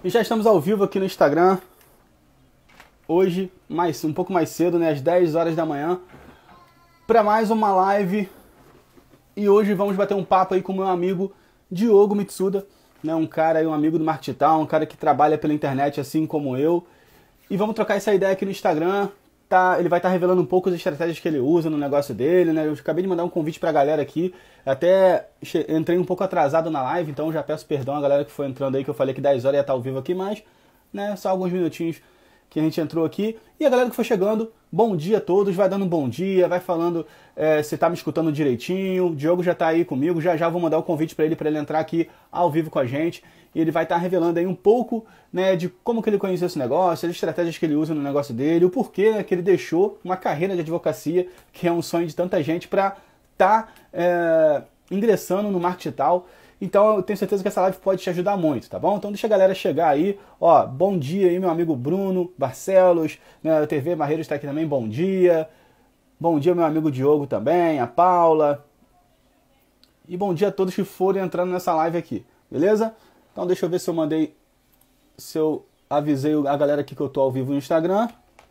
E já estamos ao vivo aqui no Instagram. Hoje, um pouco mais cedo, né, às 10 horas da manhã, para mais uma live. E hoje vamos bater um papo aí com o meu amigo Diogo Mitsuda, né, um cara aí, um amigo do Marketing Digital, um cara que trabalha pela internet assim como eu. E vamos trocar essa ideia aqui no Instagram. Ele vai estar revelando um pouco as estratégias que ele usa no negócio dele, né? Eu acabei de mandar um convite pra galera aqui. Até entrei um pouco atrasado na live, então já peço perdão a galera que foi entrando aí, que eu falei que 10 horas ia estar ao vivo aqui, mas, né, só alguns minutinhos que a gente entrou aqui. E a galera que foi chegando, bom dia a todos, vai dando um bom dia, vai falando se tá me escutando direitinho. O Diogo já tá aí comigo, já vou mandar o convite para ele entrar aqui ao vivo com a gente. E ele vai estar revelando aí um pouco, né, de como que ele conheceu esse negócio, as estratégias que ele usa no negócio dele, o porquê, né, que ele deixou uma carreira de advocacia, que é um sonho de tanta gente, para estar ingressando no marketing digital. Então eu tenho certeza que essa live pode te ajudar muito, tá bom? Então deixa a galera chegar aí. Ó, bom dia aí, meu amigo Bruno Barcelos, né, a TV Barreiros está aqui também, bom dia. Bom dia, meu amigo Diogo também, a Paula. E bom dia a todos que forem entrando nessa live aqui, beleza? Então deixa eu ver se eu avisei a galera aqui que eu tô ao vivo no Instagram.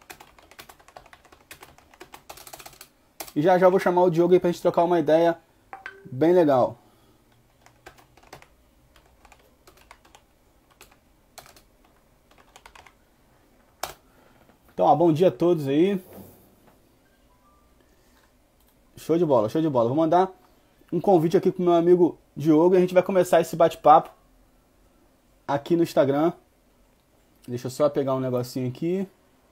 E já vou chamar o Diogo aí pra gente trocar uma ideia bem legal. Então, ó, bom dia a todos aí. Show de bola, show de bola. Vou mandar um convite aqui pro meu amigo Diogo e a gente vai começar esse bate-papo aqui no Instagram. Deixa eu só pegar um negocinho aqui.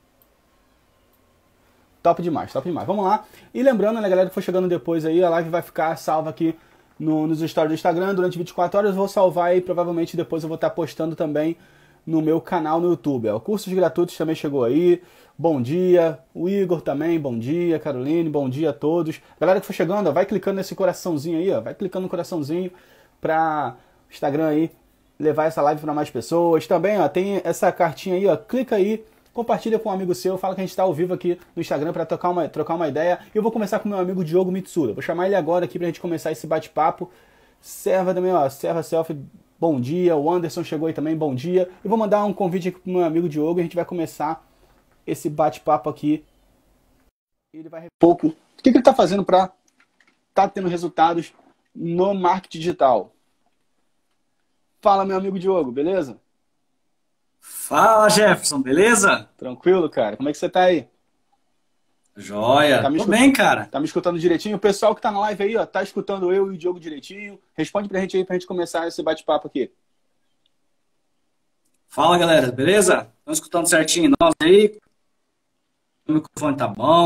Top demais, top demais. Vamos lá. E lembrando, né, galera que foi chegando depois aí, a live vai ficar salva aqui nos stories do Instagram durante 24 horas. Eu vou salvar aí, provavelmente depois eu vou estar postando também no meu canal no YouTube. O Cursos Gratuitos também chegou aí. Bom dia. O Igor também, bom dia. Caroline, bom dia a todos. Galera que foi chegando, ó, vai clicando nesse coraçãozinho aí, ó. Vai clicando no coraçãozinho para o Instagram aí levar essa live para mais pessoas. Também, ó, tem essa cartinha aí, ó. Clica aí, compartilha com um amigo seu, fala que a gente está ao vivo aqui no Instagram para trocar uma ideia. E eu vou começar com o meu amigo Diogo Mitsuda. Vou chamar ele agora aqui pra gente começar esse bate-papo. Serva também, ó, Serva Selfie, bom dia. O Anderson chegou aí também, bom dia. Eu vou mandar um convite aqui pro meu amigo Diogo e a gente vai começar esse bate-papo aqui. Ele vai pouco. O que ele está fazendo para estar tendo resultados no marketing digital? Fala, meu amigo Diogo, beleza? Fala, Jefferson, beleza? Tranquilo, cara? Como é que você tá aí? Joia, tô bem, cara. Tá me escutando direitinho? O pessoal que tá na live aí, ó, tá escutando eu e o Diogo direitinho? Responde pra gente aí, pra gente começar esse bate-papo aqui. Fala, galera, beleza? Estão escutando certinho nós aí? O microfone tá bom?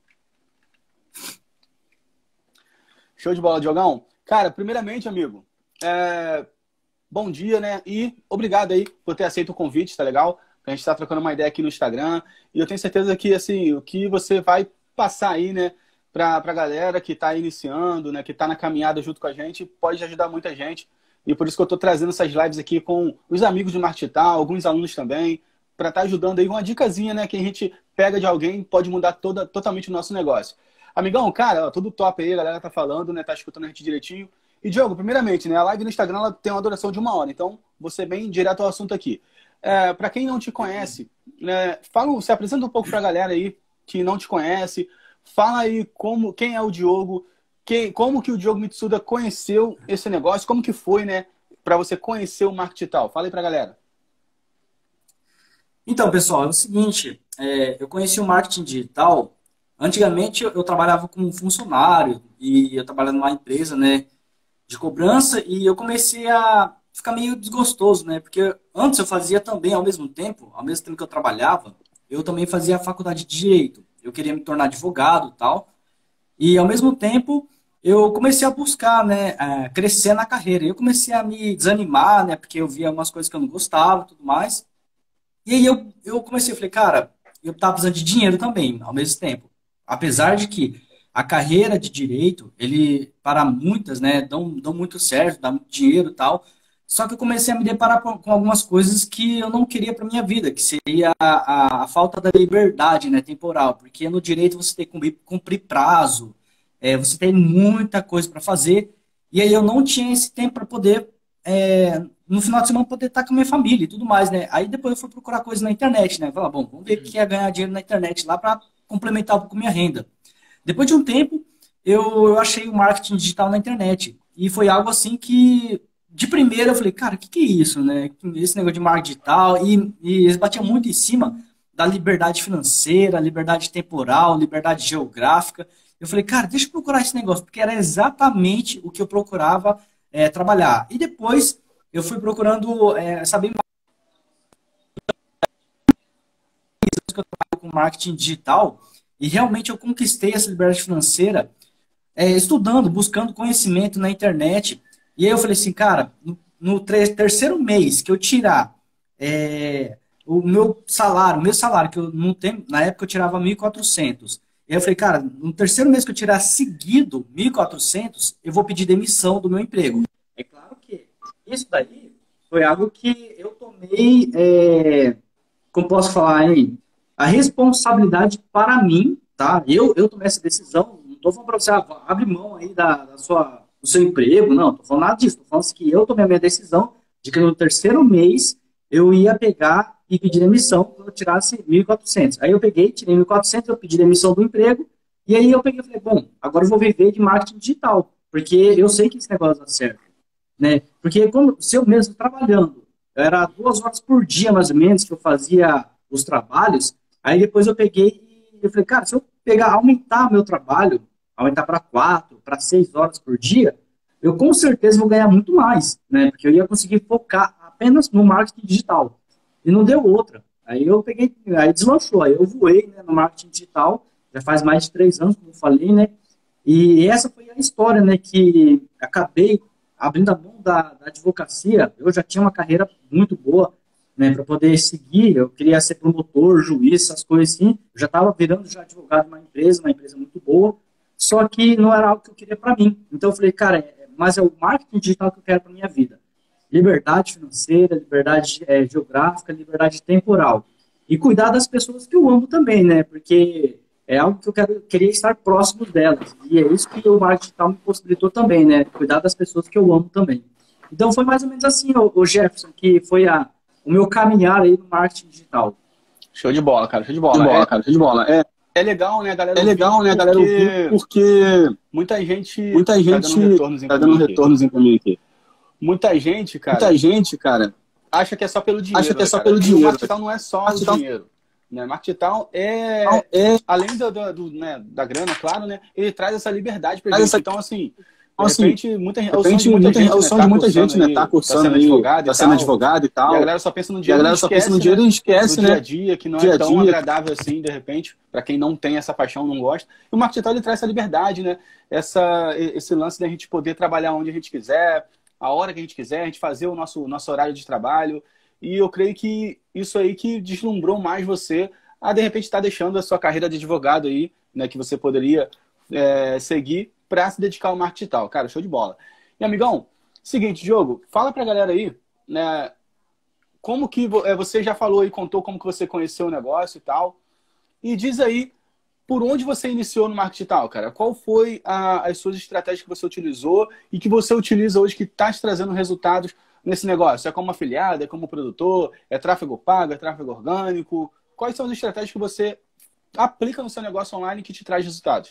Show de bola, Diogão. Cara, primeiramente, amigo, bom dia, né? E obrigado aí por ter aceito o convite, tá legal? A gente tá trocando uma ideia aqui no Instagram. E eu tenho certeza que, assim, o que você vai passar aí, né, pra galera que tá iniciando, né, que tá na caminhada junto com a gente, pode ajudar muita gente. E por isso que eu tô trazendo essas lives aqui com os amigos de marketing digital, alguns alunos também, para estar ajudando aí uma dicasinha, né, que a gente pega de alguém pode mudar totalmente o nosso negócio. Amigão, cara, ó, tudo top aí, a galera tá falando, né, tá escutando a gente direitinho. E, Diogo, primeiramente, né, a live no Instagram ela tem uma duração de 1 hora, então vou ser bem direto ao assunto aqui. Para quem não te conhece, né, se apresenta um pouco para a galera aí que não te conhece. Fala aí quem é o Diogo, como que o Diogo Mitsuda conheceu esse negócio, como que foi, né, para você conhecer o marketing digital. Fala aí para a galera. Então, pessoal, é o seguinte, eu conheci o marketing digital. Antigamente eu trabalhava como funcionário e eu trabalhava numa empresa, né, de cobrança, e eu comecei a ficar meio desgostoso, né? Porque antes eu fazia também, ao mesmo tempo que eu trabalhava, eu também fazia a faculdade de Direito. Eu queria me tornar advogado e tal. E ao mesmo tempo eu comecei a buscar, né, crescer na carreira. Eu comecei a me desanimar, né? Porque eu via algumas coisas que eu não gostava e tudo mais. E aí eu comecei, eu falei, cara, eu tava precisando de dinheiro também, ao mesmo tempo. Apesar de que a carreira de direito, ele, para muitas, né, dão muito certo, dá muito dinheiro e tal. Só que eu comecei a me deparar com algumas coisas que eu não queria para minha vida, que seria a falta da liberdade, né, temporal. Porque no direito você tem que cumprir prazo, você tem muita coisa para fazer, e aí eu não tinha esse tempo para poder no final de semana poder estar com a minha família e tudo mais, né? Aí depois eu fui procurar coisas na internet, né? Falar, bom, vamos ver o que é ganhar dinheiro na internet lá para complementar um pouco a minha renda. Depois de um tempo, eu achei o marketing digital na internet. E foi algo assim que, de primeira, eu falei, cara, o que, que é isso, né? Esse negócio de marketing digital. E eles batiam muito em cima da liberdade financeira, liberdade temporal, liberdade geográfica. Eu falei, cara, deixa eu procurar esse negócio, porque era exatamente o que eu procurava trabalhar. E depois eu fui procurando saber mais que eu trabalho com marketing digital. E realmente eu conquistei essa liberdade financeira estudando, buscando conhecimento na internet. E aí eu falei assim, cara, no terceiro mês que eu tirar o meu salário, que eu não tenho, na época eu tirava 1.400. E aí eu falei, cara, no terceiro mês que eu tirar seguido 1.400, eu vou pedir demissão do meu emprego. É claro que isso daí foi algo que eu tomei, como posso falar, hein? A responsabilidade para mim, tá? Eu tomei essa decisão, não estou falando para você, abre mão aí do seu emprego, não, estou falando nada disso, estou falando que eu tomei a minha decisão de que no terceiro mês eu ia pegar e pedir demissão quando eu tirasse 1.400. Aí eu peguei, tirei 1.400, eu pedi demissão do emprego, e aí eu peguei e falei, bom, agora eu vou viver de marketing digital, porque eu sei que esse negócio dá certo, né? Porque se eu mesmo trabalhando, era 2 horas por dia, mais ou menos, que eu fazia os trabalhos. Aí depois eu peguei e eu falei, cara, se eu pegar, aumentar meu trabalho, aumentar para 4, para 6 horas por dia, eu com certeza vou ganhar muito mais, né? Porque eu ia conseguir focar apenas no marketing digital. E não deu outra. Aí eu peguei, aí deslanchou, aí eu voei, né, no marketing digital, já faz mais de 3 anos, como eu falei, né? E essa foi a história, né, que acabei abrindo a mão da advocacia. Eu já tinha uma carreira muito boa, né, para poder seguir. Eu queria ser promotor, juiz, essas coisas assim. Eu já estava virando já advogado de uma empresa muito boa, só que não era algo que eu queria para mim. Então eu falei, cara, mas é o marketing digital que eu quero para minha vida. Liberdade financeira, liberdade geográfica, liberdade temporal. E cuidar das pessoas que eu amo também, né, porque é algo que eu queria estar próximo delas. E é isso que o marketing digital me possibilitou também, né, cuidar das pessoas que eu amo também. Então foi mais ou menos assim, o Jefferson, que foi o meu caminhar aí no marketing digital. Show de bola, cara, show de bola. Show de bola. É legal, né, galera? É legal, né, galera, ouvir, porque muita gente tá dando retornos em caminho aqui. Muita gente, cara, acha que é só pelo dinheiro. Acha que é só cara. pelo E dinheiro. o marketing digital não é só o dinheiro. Né? Marketing digital além né, da grana, claro, né? Ele traz essa liberdade pra gente. Então, assim, de repente, é o sonho de muita gente, né? Tá cursando aí, tá sendo advogado e tal. E a galera só pensa no dinheiro e esquece, né? né? Do dia a dia, que não é tão agradável assim, de repente, pra quem não tem essa paixão, não gosta. E o marketing digital, ele traz essa liberdade, né? Esse lance da gente poder trabalhar onde a gente quiser, a hora que a gente quiser, a gente fazer o nosso horário de trabalho. E eu creio que isso aí que deslumbrou mais você a, de repente, estar deixando a sua carreira de advogado aí, né? Que você poderia seguir para se dedicar ao marketing digital. Cara, show de bola. E, amigão, seguinte, Diogo, fala pra galera aí, né? Como que você já falou e contou como que você conheceu o negócio e tal. E diz aí, por onde você iniciou no marketing digital, cara? Qual foi as suas estratégias que você utilizou e que você utiliza hoje que está te trazendo resultados nesse negócio? É como afiliado, é como produtor, é tráfego pago, é tráfego orgânico? Quais são as estratégias que você aplica no seu negócio online que te traz resultados?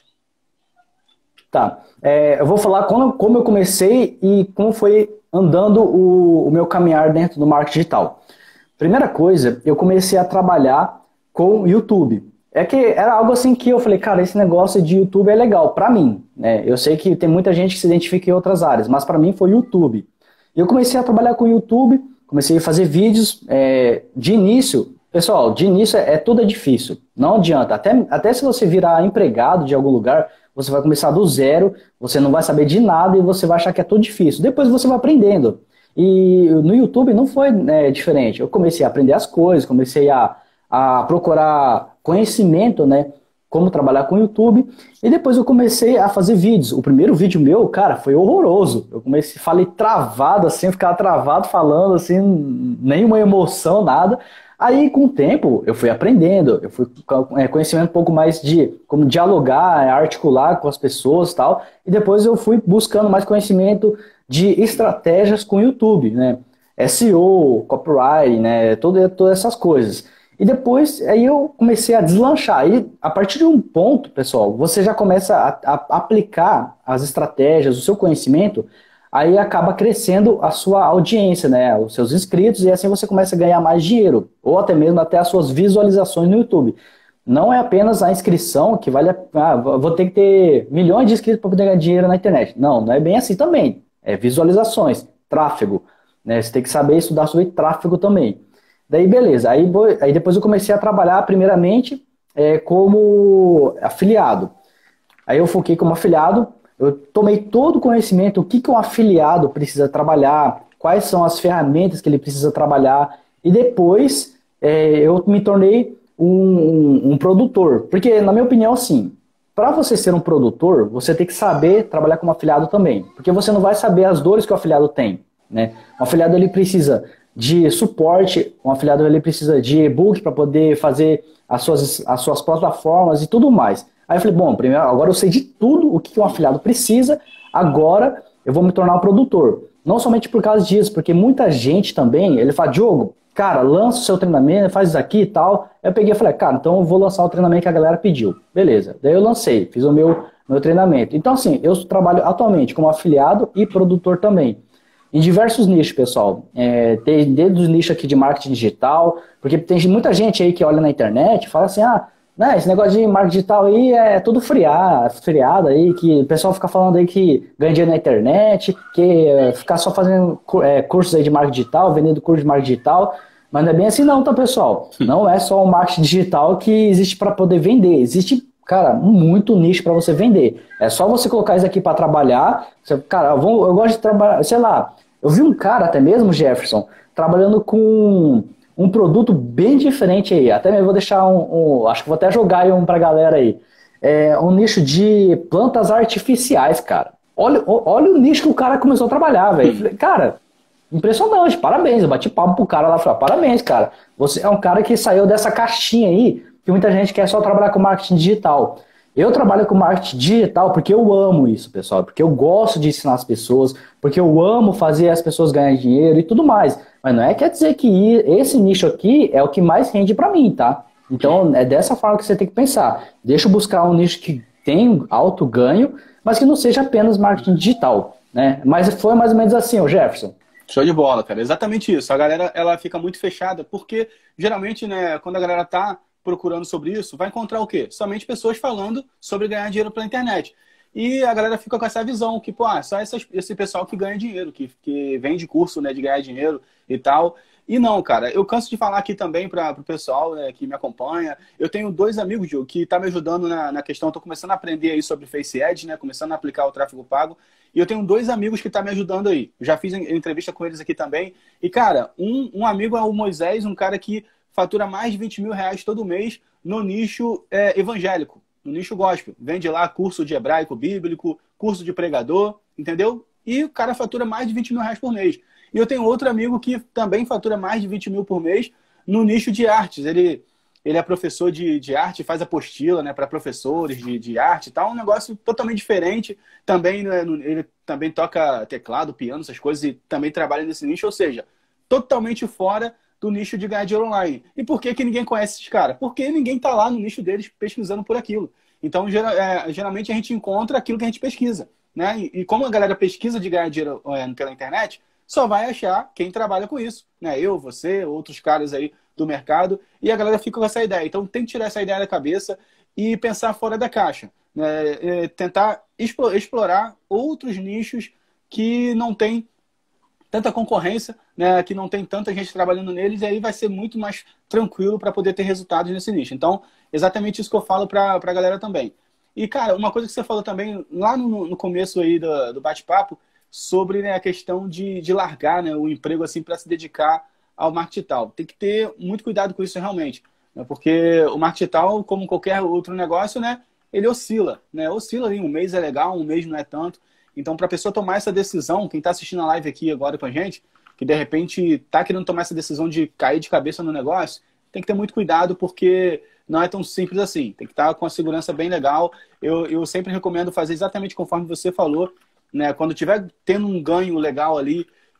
Tá, eu vou falar como eu comecei e como foi andando o meu caminhar dentro do marketing digital. Primeira coisa, eu comecei a trabalhar com o YouTube. É que era algo assim que eu falei, cara, esse negócio de YouTube é legal pra mim, né? Eu sei que tem muita gente que se identifica em outras áreas, mas pra mim foi YouTube. Eu comecei a trabalhar com o YouTube, comecei a fazer vídeos de início. Pessoal, de início tudo é difícil, não adianta. Até se você virar empregado de algum lugar, você vai começar do zero, você não vai saber de nada e você vai achar que é tudo difícil. Depois você vai aprendendo. E no YouTube não foi diferente. Eu comecei a aprender as coisas, comecei a procurar conhecimento, né? Como trabalhar com o YouTube. E depois eu comecei a fazer vídeos. O primeiro vídeo meu, cara, foi horroroso. Eu falei travado assim, eu ficava travado falando assim, nenhuma emoção, nada. Aí, com o tempo, eu fui aprendendo, eu fui conhecendo um pouco mais de como dialogar, articular com as pessoas e tal, e depois eu fui buscando mais conhecimento de estratégias com o YouTube, né? SEO, copyright, né? Todas essas coisas. E depois, aí eu comecei a deslanchar. E a partir de um ponto, pessoal, você já começa a aplicar as estratégias, o seu conhecimento, aí acaba crescendo a sua audiência, né? Os seus inscritos, e assim você começa a ganhar mais dinheiro, ou até mesmo até as suas visualizações no YouTube. Não é apenas a inscrição que vale vou ter que ter milhões de inscritos para poder ganhar dinheiro na internet. Não, não é bem assim também. É visualizações, tráfego, né? Você tem que saber estudar sobre tráfego também. Daí, beleza. Aí depois eu comecei a trabalhar, primeiramente, como afiliado. Aí eu foquei como afiliado, eu tomei todo o conhecimento, o que um afiliado precisa trabalhar, quais são as ferramentas que ele precisa trabalhar, e depois eu me tornei um produtor. Porque, na minha opinião, assim, para você ser um produtor, você tem que saber trabalhar como afiliado também. Porque você não vai saber as dores que o afiliado tem, né? O afiliado ele precisa de suporte, um afiliado ele precisa de e-book para poder fazer as suas plataformas e tudo mais. Aí eu falei, bom, primeiro, agora eu sei de tudo o que um afiliado precisa, agora eu vou me tornar um produtor. Não somente por causa disso, porque muita gente também, ele fala, Diogo, cara, lança o seu treinamento, faz isso aqui e tal. Eu peguei e falei, cara, então eu vou lançar o treinamento que a galera pediu. Beleza, daí eu lancei, fiz o meu treinamento. Então assim, eu trabalho atualmente como afiliado e produtor também. Em diversos nichos, pessoal. Desde os nichos aqui de marketing digital, porque tem muita gente aí que olha na internet e fala assim, né, esse negócio de marketing digital aí é tudo friado aí, que o pessoal fica falando aí que ganha dinheiro na internet, que ficar só fazendo cursos aí de marketing digital, vendendo curso de marketing digital, mas não é bem assim não, tá, pessoal? Não é só o marketing digital que existe para poder vender, existe, cara, muito nicho para você vender. É só você colocar isso aqui para trabalhar, cara, eu gosto de trabalhar, sei lá, eu vi um cara até mesmo, Jefferson, trabalhando com um produto bem diferente aí. Até mesmo vou deixar acho que vou até jogar aí pra galera aí. Um nicho de plantas artificiais, cara. Olha o nicho que o cara começou a trabalhar, velho. Cara, impressionante, parabéns. Eu bati papo pro cara lá e falei, parabéns, cara. Você é um cara que saiu dessa caixinha aí, que muita gente quer só trabalhar com marketing digital. Eu trabalho com marketing digital porque eu amo isso, pessoal. Porque eu gosto de ensinar as pessoas, porque eu amo fazer as pessoas ganharem dinheiro e tudo mais. Mas não quer dizer que esse nicho aqui é o que mais rende para mim, tá? Então é dessa forma que você tem que pensar. Deixa eu buscar um nicho que tem alto ganho, mas que não seja apenas marketing digital, né? Mas foi mais ou menos assim, o Jefferson. Show de bola, cara. Exatamente isso. A galera, ela fica muito fechada, porque geralmente, né, quando a galera tá procurando sobre isso, vai encontrar o quê? Somente pessoas falando sobre ganhar dinheiro pela internet. E a galera fica com essa visão que, pô, só esse pessoal que ganha dinheiro, que vende curso, né, de ganhar dinheiro e tal. E não, cara, eu canso de falar aqui também para o pessoal, né, que me acompanha. Eu tenho 2 amigos, Diogo, que tá me ajudando na questão. Estou começando a aprender aí sobre Face Ads, né, começando a aplicar o tráfego pago. E eu tenho 2 amigos que tá me ajudando aí. Eu já fiz entrevista com eles aqui também. E, cara, um amigo é o Moisés, um cara que fatura mais de 20 mil reais todo mês no nicho evangélico, no nicho gospel. Vende lá curso de hebraico bíblico, curso de pregador, entendeu? E o cara fatura mais de 20 mil reais por mês. E eu tenho outro amigo que também fatura mais de 20 mil por mês no nicho de artes. Ele é professor de arte, faz apostila, né, para professores de arte e tal. Um negócio totalmente diferente. Também, né, ele também toca teclado, piano, essas coisas, e também trabalha nesse nicho. Ou seja, totalmente fora do nicho de ganhar dinheiro online. E por que ninguém conhece esses caras? Porque ninguém está lá no nicho deles pesquisando por aquilo. Então, geralmente, a gente encontra aquilo que a gente pesquisa, né? E como a galera pesquisa de ganhar dinheiro pela internet, só vai achar quem trabalha com isso, né? Eu, você, outros caras aí do mercado, e a galera fica com essa ideia. Então, tem que tirar essa ideia da cabeça e pensar fora da caixa, né? Tentar explorar outros nichos que não tem tanta concorrência, né, que não tem tanta gente trabalhando neles, e aí vai ser muito mais tranquilo para poder ter resultados nesse nicho. Então, exatamente isso que eu falo para a galera também. E, cara, uma coisa que você falou também lá no começo aí do bate-papo, sobre, né, a questão de largar, né, o emprego assim para se dedicar ao marketing digital. Tem que ter muito cuidado com isso realmente, né, porque o marketing digital, como qualquer outro negócio, né, ele oscila, né, oscila ali, um mês é legal, um mês não é tanto. Então, para a pessoa tomar essa decisão, quem está assistindo a live aqui agora com a gente, que de repente está querendo tomar essa decisão de cair de cabeça no negócio, tem que ter muito cuidado, porque não é tão simples assim. Tem que estar com a segurança bem legal. Eu sempre recomendo fazer exatamente conforme você falou, né? Quando tiver tendo um ganho legal ali,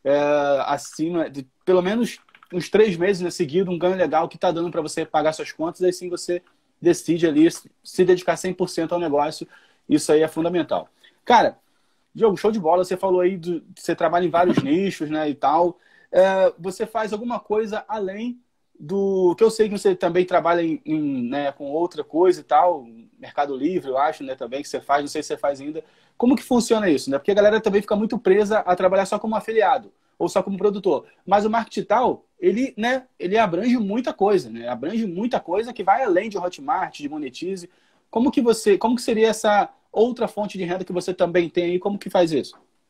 acima de pelo menos uns 3 meses, né, seguido, um ganho legal que está dando para você pagar suas contas, aí sim você decide ali se dedicar 100% ao negócio. Isso aí é fundamental. Cara, Diogo, show de bola. Você falou aí que você trabalha em vários nichos, né, e tal. Você faz alguma coisa além do... Que eu sei que você também trabalha né, com outra coisa e tal, Mercado Livre, eu acho, né, também que você faz, não sei se você faz ainda. Como que funciona isso, né? Porque a galera também fica muito presa a trabalhar só como afiliado ou só como produtor. Mas o marketing digital, ele, né, ele abrange muita coisa, né? Abrange muita coisa que vai além de Hotmart, de Monetize. Como que seria essa outra fonte de renda que você também tem aí? Como que faz isso?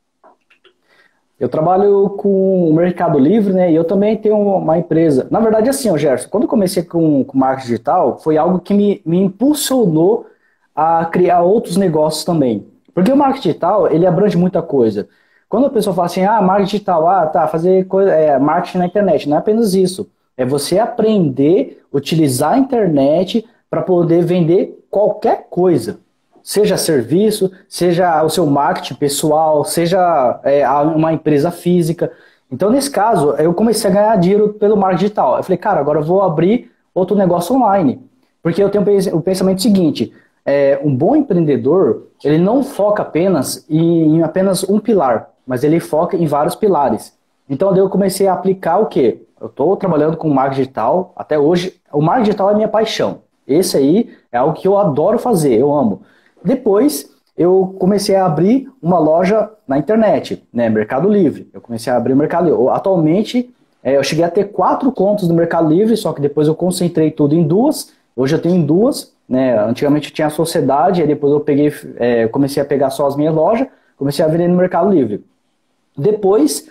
Eu trabalho com o Mercado Livre, né? E eu também tenho uma empresa. Na verdade, assim, ó, Gerson, quando eu comecei com marketing digital, foi algo que me impulsionou a criar outros negócios também. Porque o marketing digital, ele abrange muita coisa. Quando a pessoa fala assim, marketing digital, fazer coisa, marketing na internet, não é apenas isso. É você aprender a utilizar a internet para poder vender qualquer coisa. Seja serviço, seja o seu marketing pessoal, seja uma empresa física. Então, nesse caso, eu comecei a ganhar dinheiro pelo marketing digital. Eu falei, cara, agora eu vou abrir outro negócio online. Porque eu tenho o pensamento seguinte, um bom empreendedor, ele não foca apenas em apenas um pilar, mas ele foca em vários pilares. Então, daí eu comecei a aplicar o quê? Eu estou trabalhando com marketing digital, até hoje, o marketing digital é minha paixão. Esse aí é algo que eu adoro fazer, eu amo. Depois, eu comecei a abrir uma loja na internet, né, Mercado Livre. Eu comecei a abrir o Mercado Livre. Atualmente, eu cheguei a ter 4 contas no Mercado Livre, só que depois eu concentrei tudo em 2. Hoje eu tenho 2, né? Antigamente eu tinha a sociedade, aí depois eu comecei a pegar só as minhas lojas, comecei a vender no Mercado Livre. Depois,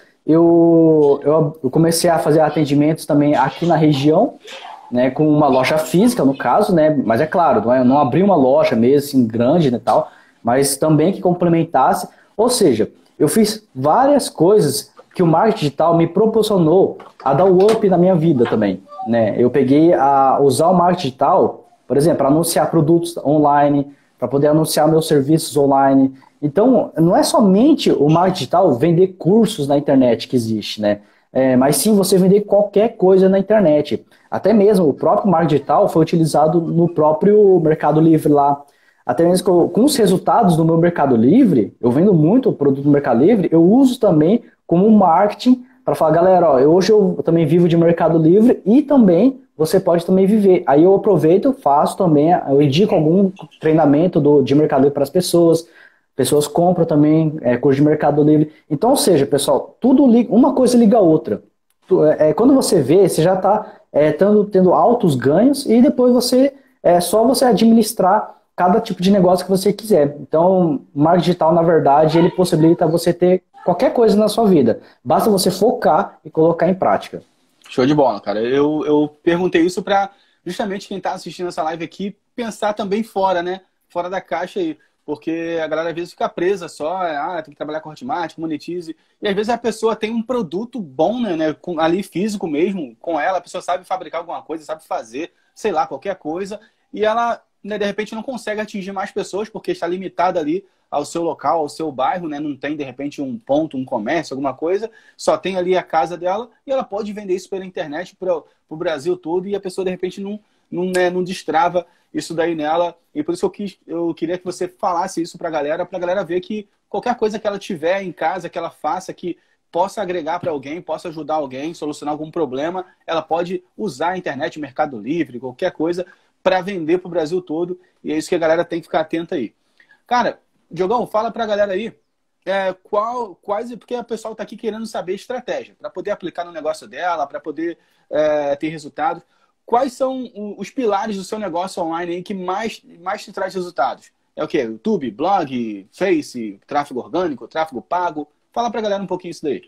eu comecei a fazer atendimentos também aqui na região, né, com uma loja física, no caso, né, mas é claro, eu não abri uma loja mesmo, assim, grande, né, tal, mas também que complementasse, ou seja, eu fiz várias coisas que o marketing digital me proporcionou a dar o up na minha vida também, né, eu peguei a usar o marketing digital, por exemplo, para anunciar produtos online, para poder anunciar meus serviços online. Então, não é somente o marketing digital vender cursos na internet que existe, né, mas sim você vender qualquer coisa na internet. Até mesmo o próprio marketing digital foi utilizado no próprio Mercado Livre lá. Até mesmo com os resultados do meu Mercado Livre, eu vendo muito produto no Mercado Livre, eu uso também como marketing para falar, galera, hoje eu também vivo de Mercado Livre e também você pode também viver. Aí eu aproveito, faço também, eu indico algum treinamento de Mercado Livre para as pessoas. Pessoas compram também curso de Mercado Livre. Então, ou seja, pessoal, tudo uma coisa liga a outra. Quando você vê, você já está tendo altos ganhos e depois é só você administrar cada tipo de negócio que você quiser. Então, o marketing digital, na verdade, ele possibilita você ter qualquer coisa na sua vida. Basta você focar e colocar em prática. Show de bola, cara. Eu perguntei isso para justamente quem está assistindo essa live aqui pensar também fora, né? Fora da caixa aí. Porque a galera às vezes fica presa só, tem que trabalhar com Hotmart, com Monetize. E às vezes a pessoa tem um produto bom, né, ali físico mesmo, com ela, a pessoa sabe fabricar alguma coisa, sabe fazer, sei lá, qualquer coisa. E ela, né, de repente não consegue atingir mais pessoas porque está limitada ali ao seu local, ao seu bairro, né? Não tem de repente um ponto, um comércio, alguma coisa. Só tem ali a casa dela e ela pode vender isso pela internet para o Brasil todo e a pessoa de repente não destrava isso daí nela, e por isso eu queria que você falasse isso pra galera ver que qualquer coisa que ela tiver em casa, que ela faça, que possa agregar para alguém, possa ajudar alguém, solucionar algum problema, ela pode usar a internet, Mercado Livre, qualquer coisa, para vender pro Brasil todo, e é isso que a galera tem que ficar atenta aí. Cara, Diogão, fala pra galera aí, porque o pessoal tá aqui querendo saber estratégia, para poder aplicar no negócio dela, para poder ter resultado. Quais são os pilares do seu negócio online aí que mais te traz resultados? É o quê? YouTube, blog, Face, tráfego orgânico, tráfego pago? Fala pra galera um pouquinho isso daí.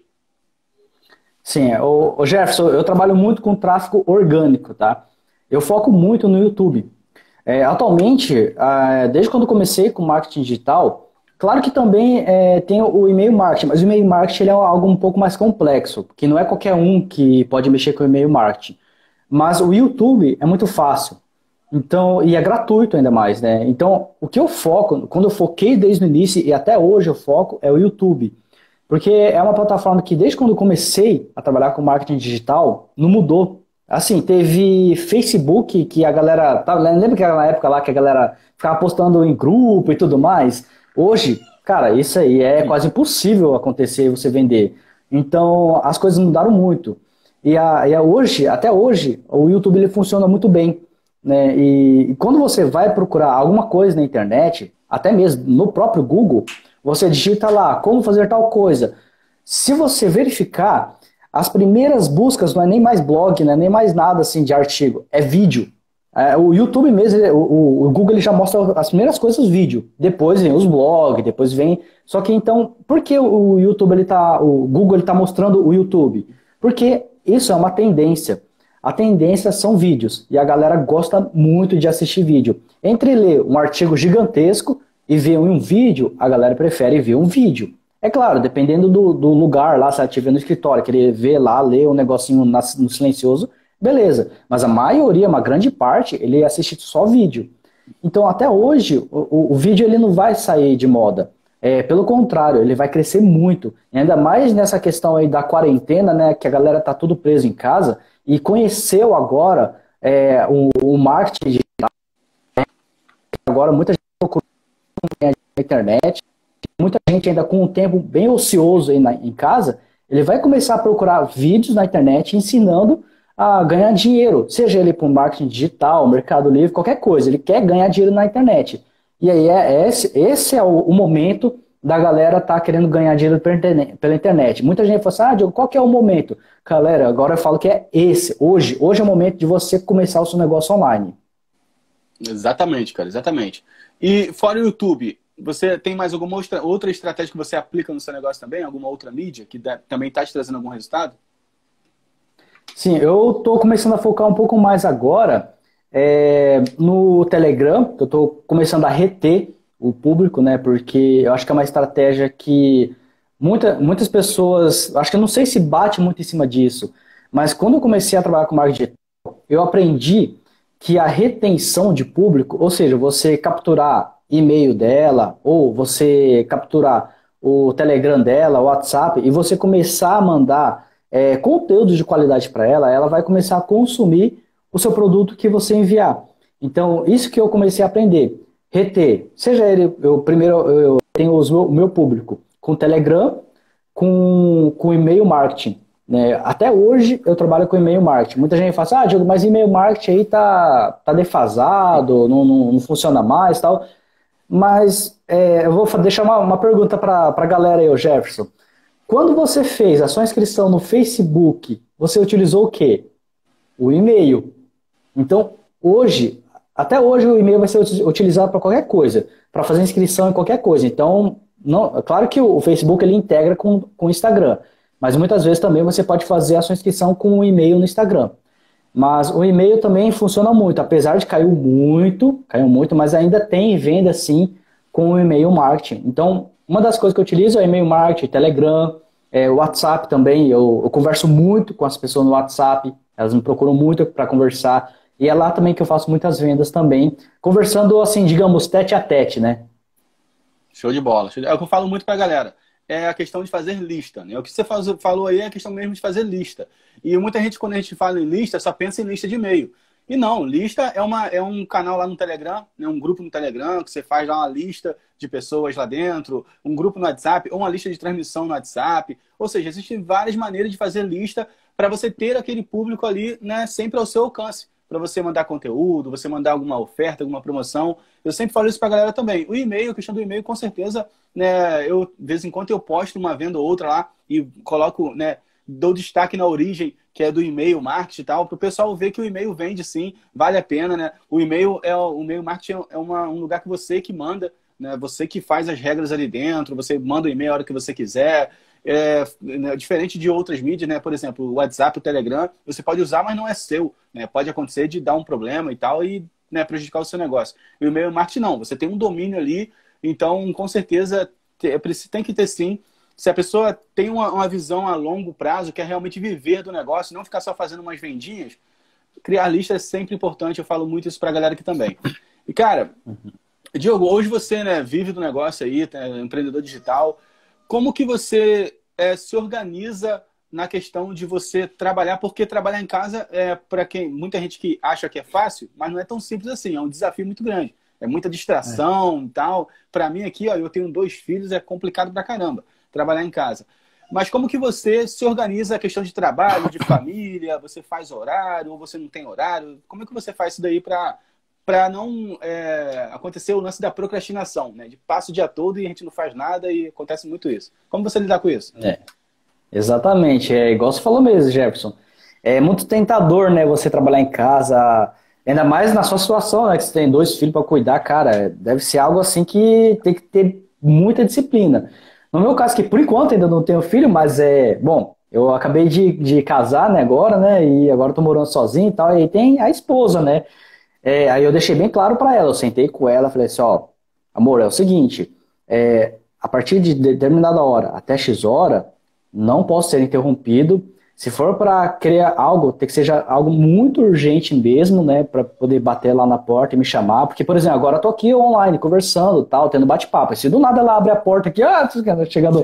Sim, o Jefferson, eu trabalho muito com tráfego orgânico, tá? Eu foco muito no YouTube. Atualmente, desde quando comecei com marketing digital, claro que também tem o e-mail marketing, mas o e-mail marketing ele é algo um pouco mais complexo, porque não é qualquer um que pode mexer com o e-mail marketing. Mas o YouTube é muito fácil. Então, e é gratuito ainda mais, né? Então, o que eu foco, quando eu foquei desde o início e até hoje eu foco, é o YouTube. Porque é uma plataforma que desde quando eu comecei a trabalhar com marketing digital, não mudou. Assim, teve Facebook que a galera, lembra aquela época lá que a galera ficava postando em grupo e tudo mais? Hoje, cara, isso aí é Sim. quase impossível acontecer você vender. Então, as coisas mudaram muito. Hoje, até hoje, o YouTube ele funciona muito bem, né? E quando você vai procurar alguma coisa na internet, até mesmo no próprio Google, você digita lá como fazer tal coisa. Se você verificar, as primeiras buscas não é nem mais blog, não é nem mais nada assim de artigo, é vídeo. O YouTube mesmo, o Google ele já mostra as primeiras coisas vídeo. Depois vem os blogs, depois vem. Só que então, por que o YouTube o Google ele tá mostrando o YouTube? Porque isso é uma tendência. A tendência são vídeos e a galera gosta muito de assistir vídeo. Entre ler um artigo gigantesco e ver um vídeo, a galera prefere ver um vídeo. É claro, dependendo do lugar lá, se ela estiver no escritório, querer ver lá, ler um negocinho no silencioso, beleza. Mas a maioria, uma grande parte, ele assiste só vídeo. Então, até hoje, o vídeo ele não vai sair de moda. Pelo contrário, ele vai crescer muito. E ainda mais nessa questão aí da quarentena, né, que a galera tá tudo preso em casa e conheceu agora o marketing digital. Agora, muita gente procura na internet, muita gente ainda com um tempo bem ocioso aí em casa, ele vai começar a procurar vídeos na internet ensinando a ganhar dinheiro, seja ele por marketing digital, Mercado Livre, qualquer coisa. Ele quer ganhar dinheiro na internet. E aí esse é o momento da galera tá querendo ganhar dinheiro pela internet. Muita gente fala assim, Diogo, qual que é o momento? Galera, agora eu falo que é esse. Hoje é o momento de você começar o seu negócio online. Exatamente, cara, exatamente. E fora o YouTube, você tem mais alguma outra estratégia que você aplica no seu negócio também? Alguma outra mídia que também está te trazendo algum resultado? Sim, eu estou começando a focar um pouco mais agora no Telegram. Eu estou começando a reter o público, né? Porque eu acho que é uma estratégia que muitas pessoas, acho que eu não sei se bate muito em cima disso, mas quando eu comecei a trabalhar com marketing digital, eu aprendi que a retenção de público, ou seja, você capturar e-mail dela, ou você capturar o Telegram dela, o WhatsApp, e você começar a mandar conteúdo de qualidade para ela, ela vai começar a consumir o seu produto que você enviar. Então, isso que eu comecei a aprender. Reter, seja ele, eu tenho o meu público com Telegram, com e-mail marketing. Né? Até hoje eu trabalho com e-mail marketing. Muita gente fala assim, Diogo, mas e-mail marketing aí tá defasado, não funciona mais tal. Mas eu vou deixar uma pergunta para a galera aí, o Jefferson. Quando você fez a sua inscrição no Facebook, você utilizou o quê? O e-mail. Então, até hoje o e-mail vai ser utilizado para qualquer coisa, para fazer inscrição em qualquer coisa. Então, é claro que o Facebook ele integra com o Instagram, mas muitas vezes também você pode fazer a sua inscrição com o e-mail no Instagram. Mas o e-mail também funciona muito, apesar de caiu muito, mas ainda tem venda sim com o e-mail marketing. Então, uma das coisas que eu utilizo é e-mail marketing, Telegram, WhatsApp também. Eu converso muito com as pessoas no WhatsApp, elas me procuram muito para conversar. E é lá também que eu faço muitas vendas também, conversando assim, digamos, tete a tete, né? Show de bola. É o que eu falo muito pra galera. É a questão de fazer lista, né? O que você falou aí é a questão mesmo de fazer lista. E muita gente, quando a gente fala em lista, só pensa em lista de e-mail. E não, lista é um canal lá no Telegram, né? Um grupo no Telegram, que você faz lá uma lista de pessoas lá dentro, um grupo no WhatsApp, ou uma lista de transmissão no WhatsApp. Ou seja, existem várias maneiras de fazer lista para você ter aquele público ali, né, sempre ao seu alcance. Para você mandar conteúdo, você mandar alguma oferta, alguma promoção. Eu sempre falo isso para a galera também. O e-mail, a questão do e-mail, com certeza, né, de vez em quando eu posto uma venda ou outra lá e coloco, né, dou destaque na origem, que é do e-mail marketing e tal, para o pessoal ver que o e-mail vende sim, vale a pena, né? O e-mail marketing é um lugar que você que manda, né? Você que faz as regras ali dentro, você manda o e-mail a hora que você quiser. Né, diferente de outras mídias, né? Por exemplo, o WhatsApp, o Telegram, você pode usar, mas não é seu, né? Pode acontecer de dar um problema e tal e, né, prejudicar o seu negócio. E o e-mail marketing não, você tem um domínio ali, então com certeza tem que ter sim. Se a pessoa tem uma visão a longo prazo, quer realmente viver do negócio, não ficar só fazendo umas vendinhas, criar lista é sempre importante, eu falo muito isso pra galera aqui também. E cara, Diogo, hoje você, né, vive do negócio aí, é empreendedor digital. Como que você se organiza na questão de você trabalhar, porque trabalhar em casa para quem muita gente que acha que é fácil, mas não é tão simples assim, é um desafio muito grande. É muita distração e tal. Para mim aqui, ó, eu tenho 2 filhos, é complicado pra caramba trabalhar em casa. Mas como que você se organiza a questão de trabalho, de família? Você faz horário ou você não tem horário? Como é que você faz isso daí para não acontecer o lance da procrastinação, né? De passa o dia todo e a gente não faz nada e acontece muito isso. Como você lidar com isso? Exatamente, é igual você falou mesmo, Jefferson. É muito tentador, né, você trabalhar em casa, ainda mais na sua situação, né, que você tem 2 filhos para cuidar, cara, deve ser algo assim que tem que ter muita disciplina. No meu caso, que por enquanto ainda não tenho filho, mas bom, eu acabei de casar, né, agora, né, e agora tô morando sozinho e tal, e aí tem a esposa, né, aí eu deixei bem claro para ela, eu sentei com ela, falei assim, ó, amor, é o seguinte, a partir de determinada hora até X hora, não posso ser interrompido. Se for para criar algo, tem que seja algo muito urgente mesmo, né, para poder bater lá na porta e me chamar, porque, por exemplo, agora eu tô aqui online, conversando, tal, tendo bate-papo, e se do nada ela abre a porta aqui, chegando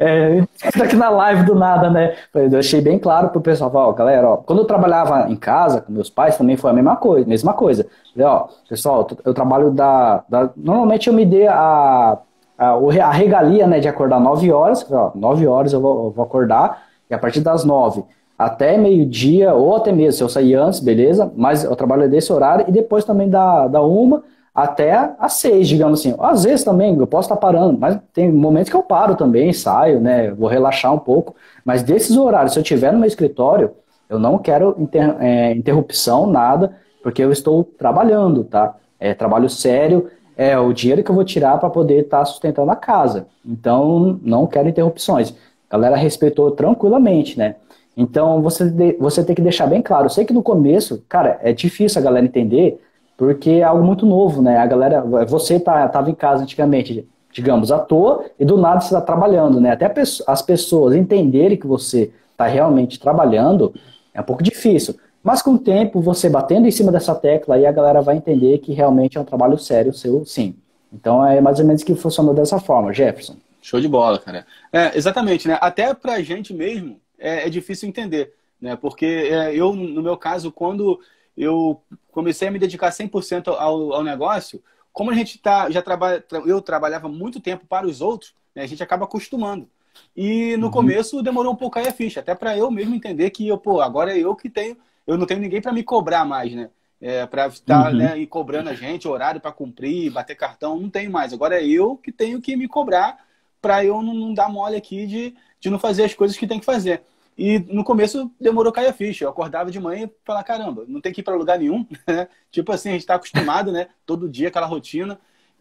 aqui na live do nada, né, eu deixei bem claro pro pessoal, ó, galera, ó, quando eu trabalhava em casa, com meus pais, também foi a mesma coisa, falei, ó, pessoal, eu trabalho normalmente eu me dei a regalia, né, de acordar 9 horas, ó, 9 horas eu vou acordar, e a partir das 9 até meio-dia, ou até mesmo, se eu sair antes, beleza, mas eu trabalho desse horário, e depois também da 1 até às 6, digamos assim. Às vezes também, eu posso estar parando, mas tem momentos que eu paro também, saio, né, vou relaxar um pouco, mas desses horários, se eu estiver no meu escritório, eu não quero interrupção, nada, porque eu estou trabalhando, tá? Trabalho sério, o dinheiro que eu vou tirar para poder estar sustentando a casa. Então, não quero interrupções. A galera respeitou tranquilamente, né? Então, você tem que deixar bem claro. Eu sei que no começo, cara, é difícil a galera entender, porque é algo muito novo, né? A galera, você tava em casa antigamente, digamos, à toa, e do nada você está trabalhando, né? Até as pessoas entenderem que você está realmente trabalhando, é um pouco difícil. Mas com o tempo, você batendo em cima dessa tecla, aí a galera vai entender que realmente é um trabalho sério seu, sim. Então, é mais ou menos que funcionou dessa forma, Jefferson. Show de bola, cara. Exatamente, né? Até pra gente mesmo é difícil entender, né? Porque eu, no meu caso, quando eu comecei a me dedicar 100% ao negócio, como a gente eu trabalhava muito tempo para os outros, né? A gente acaba acostumando. E no começo demorou um pouco aí a ficha, até para eu mesmo entender que agora é eu que tenho, eu não tenho ninguém para me cobrar mais, né? Para estar né, e cobrando a gente, horário para cumprir, bater cartão, não tenho mais. Agora é eu que tenho que me cobrar para eu não dar mole aqui de não fazer as coisas que tem que fazer. E no começo demorou a cair a ficha. Eu acordava de manhã e falava, caramba, não tem que ir para lugar nenhum. Né? Tipo assim, a gente está acostumado, né? Todo dia, aquela rotina.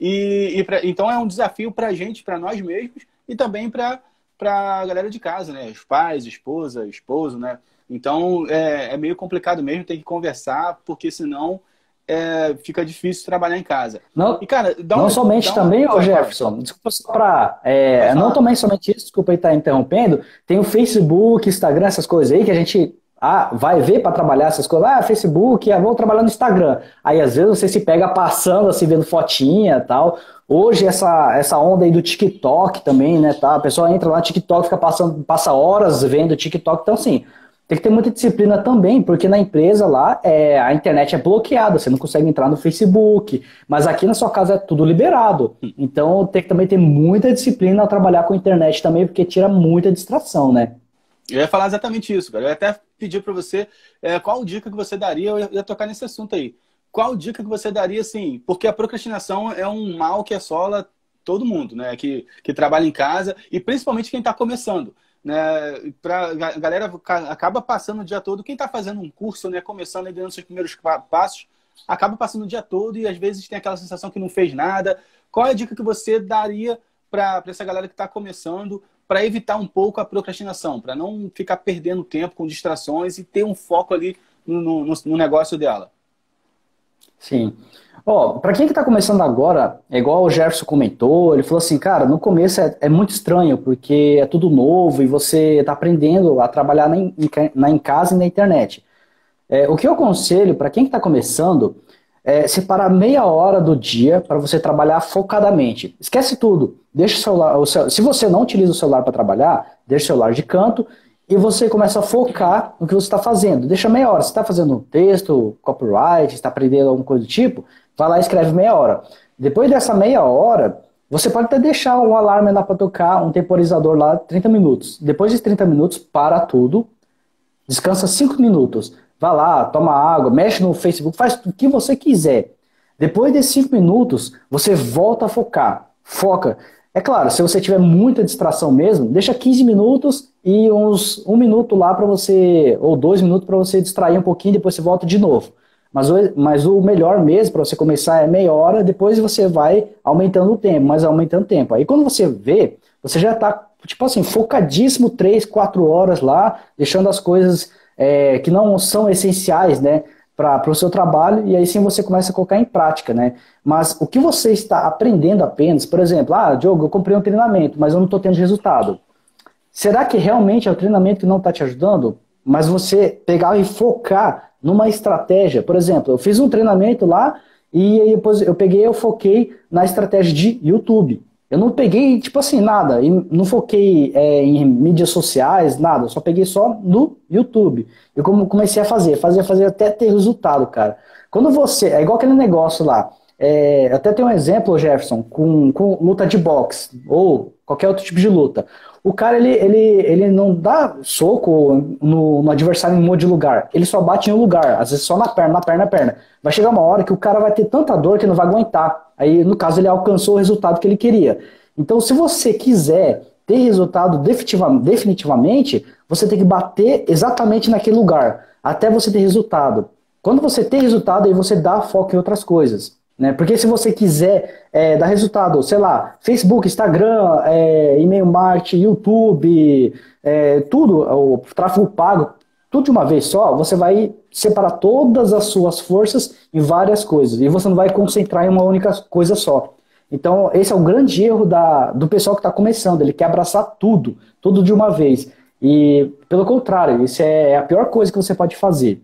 Então é um desafio para a gente, para nós mesmos, e também para a galera de casa, né? Os pais, esposa, esposo, né? Então é meio complicado mesmo, tem que conversar, porque senão fica difícil trabalhar em casa. Não, e, cara, não somente também, ô Jefferson, desculpa só para... não também somente isso, desculpa aí estar interrompendo, tem o Facebook, Instagram, essas coisas aí que a gente vai ver para trabalhar essas coisas. Facebook, vou trabalhar no Instagram. Aí às vezes você se pega passando, assim, vendo fotinha e tal. Hoje essa onda aí do TikTok também, né, tá? A pessoa entra lá no TikTok, passa horas vendo TikTok, então assim... Tem que ter muita disciplina também, porque na empresa lá a internet é bloqueada, você não consegue entrar no Facebook, mas aqui na sua casa é tudo liberado. Então tem que também ter muita disciplina ao trabalhar com a internet também, porque tira muita distração, né? Eu ia falar exatamente isso, cara. Eu ia até pedir para você qual dica que você daria, eu ia tocar nesse assunto aí. Qual dica que você daria, assim, porque a procrastinação é um mal que assola todo mundo, né? Que trabalha em casa e principalmente quem está começando. Né, a galera acaba passando o dia todo, quem está fazendo um curso, né, começando aí dando seus primeiros passos, acaba passando o dia todo e às vezes tem aquela sensação que não fez nada. Qual é a dica que você daria para essa galera que está começando para evitar um pouco a procrastinação, para não ficar perdendo tempo com distrações e ter um foco ali no negócio dela? Sim. Para quem que tá começando agora, é igual o Jefferson comentou, ele falou assim, cara, no começo é muito estranho, porque é tudo novo e você tá aprendendo a trabalhar em casa e na internet. O que eu aconselho para quem que tá começando, separar meia hora do dia para você trabalhar focadamente. Esquece tudo. Deixa se você não utiliza o celular para trabalhar, deixa o celular de canto e você começa a focar no que você está fazendo. Deixa meia hora. Você está fazendo um texto, copyright, está aprendendo alguma coisa do tipo, vai lá e escreve meia hora. Depois dessa meia hora, você pode até deixar um alarme lá para tocar, um temporizador lá, 30 minutos. Depois de 30 minutos, para tudo, descansa 5 minutos. Vai lá, toma água, mexe no Facebook, faz o que você quiser. Depois desses 5 minutos, você volta a focar. Foca. É claro, se você tiver muita distração mesmo, deixa 15 minutos e uns 1 minuto lá para você, ou 2 minutos para você distrair um pouquinho, depois você volta de novo. Mas o melhor mesmo para você começar é meia hora, depois você vai aumentando o tempo, mas aumentando o tempo. Aí quando você vê, você já está, tipo assim, focadíssimo 3, 4 horas lá, deixando as coisas que não são essenciais, né, para o seu trabalho, e aí sim você começa a colocar em prática, né? Mas o que você está aprendendo apenas, por exemplo, Diogo, eu comprei um treinamento, mas eu não estou tendo resultado. Será que realmente é o treinamento que não está te ajudando? Mas você pegar e focar numa estratégia, por exemplo, eu fiz um treinamento lá e depois eu foquei na estratégia de YouTube. Eu não peguei, tipo assim, nada, não foquei em mídias sociais, nada, eu só peguei só no YouTube. Eu comecei a fazer até ter resultado, cara. Quando você, é igual aquele negócio lá, eu até tenho um exemplo, Jefferson, com luta de boxe, ou qualquer outro tipo de luta. O cara, ele não dá soco no adversário em um monte de lugar. Ele só bate em um lugar, às vezes só na perna. Vai chegar uma hora que o cara vai ter tanta dor que não vai aguentar. Aí, no caso, ele alcançou o resultado que ele queria. Então, se você quiser ter resultado definitivamente, você tem que bater exatamente naquele lugar, até você ter resultado. Quando você tem resultado, aí você dá foco em outras coisas. Né? Porque se você quiser dar resultado, sei lá, Facebook, Instagram, e-mail marketing, YouTube, tudo, o tráfego pago, tudo de uma vez só, você vai separar todas as suas forças em várias coisas, e você não vai concentrar em uma única coisa só. Então, esse é o grande erro do pessoal que está começando, ele quer abraçar tudo de uma vez. E, pelo contrário, isso é a pior coisa que você pode fazer.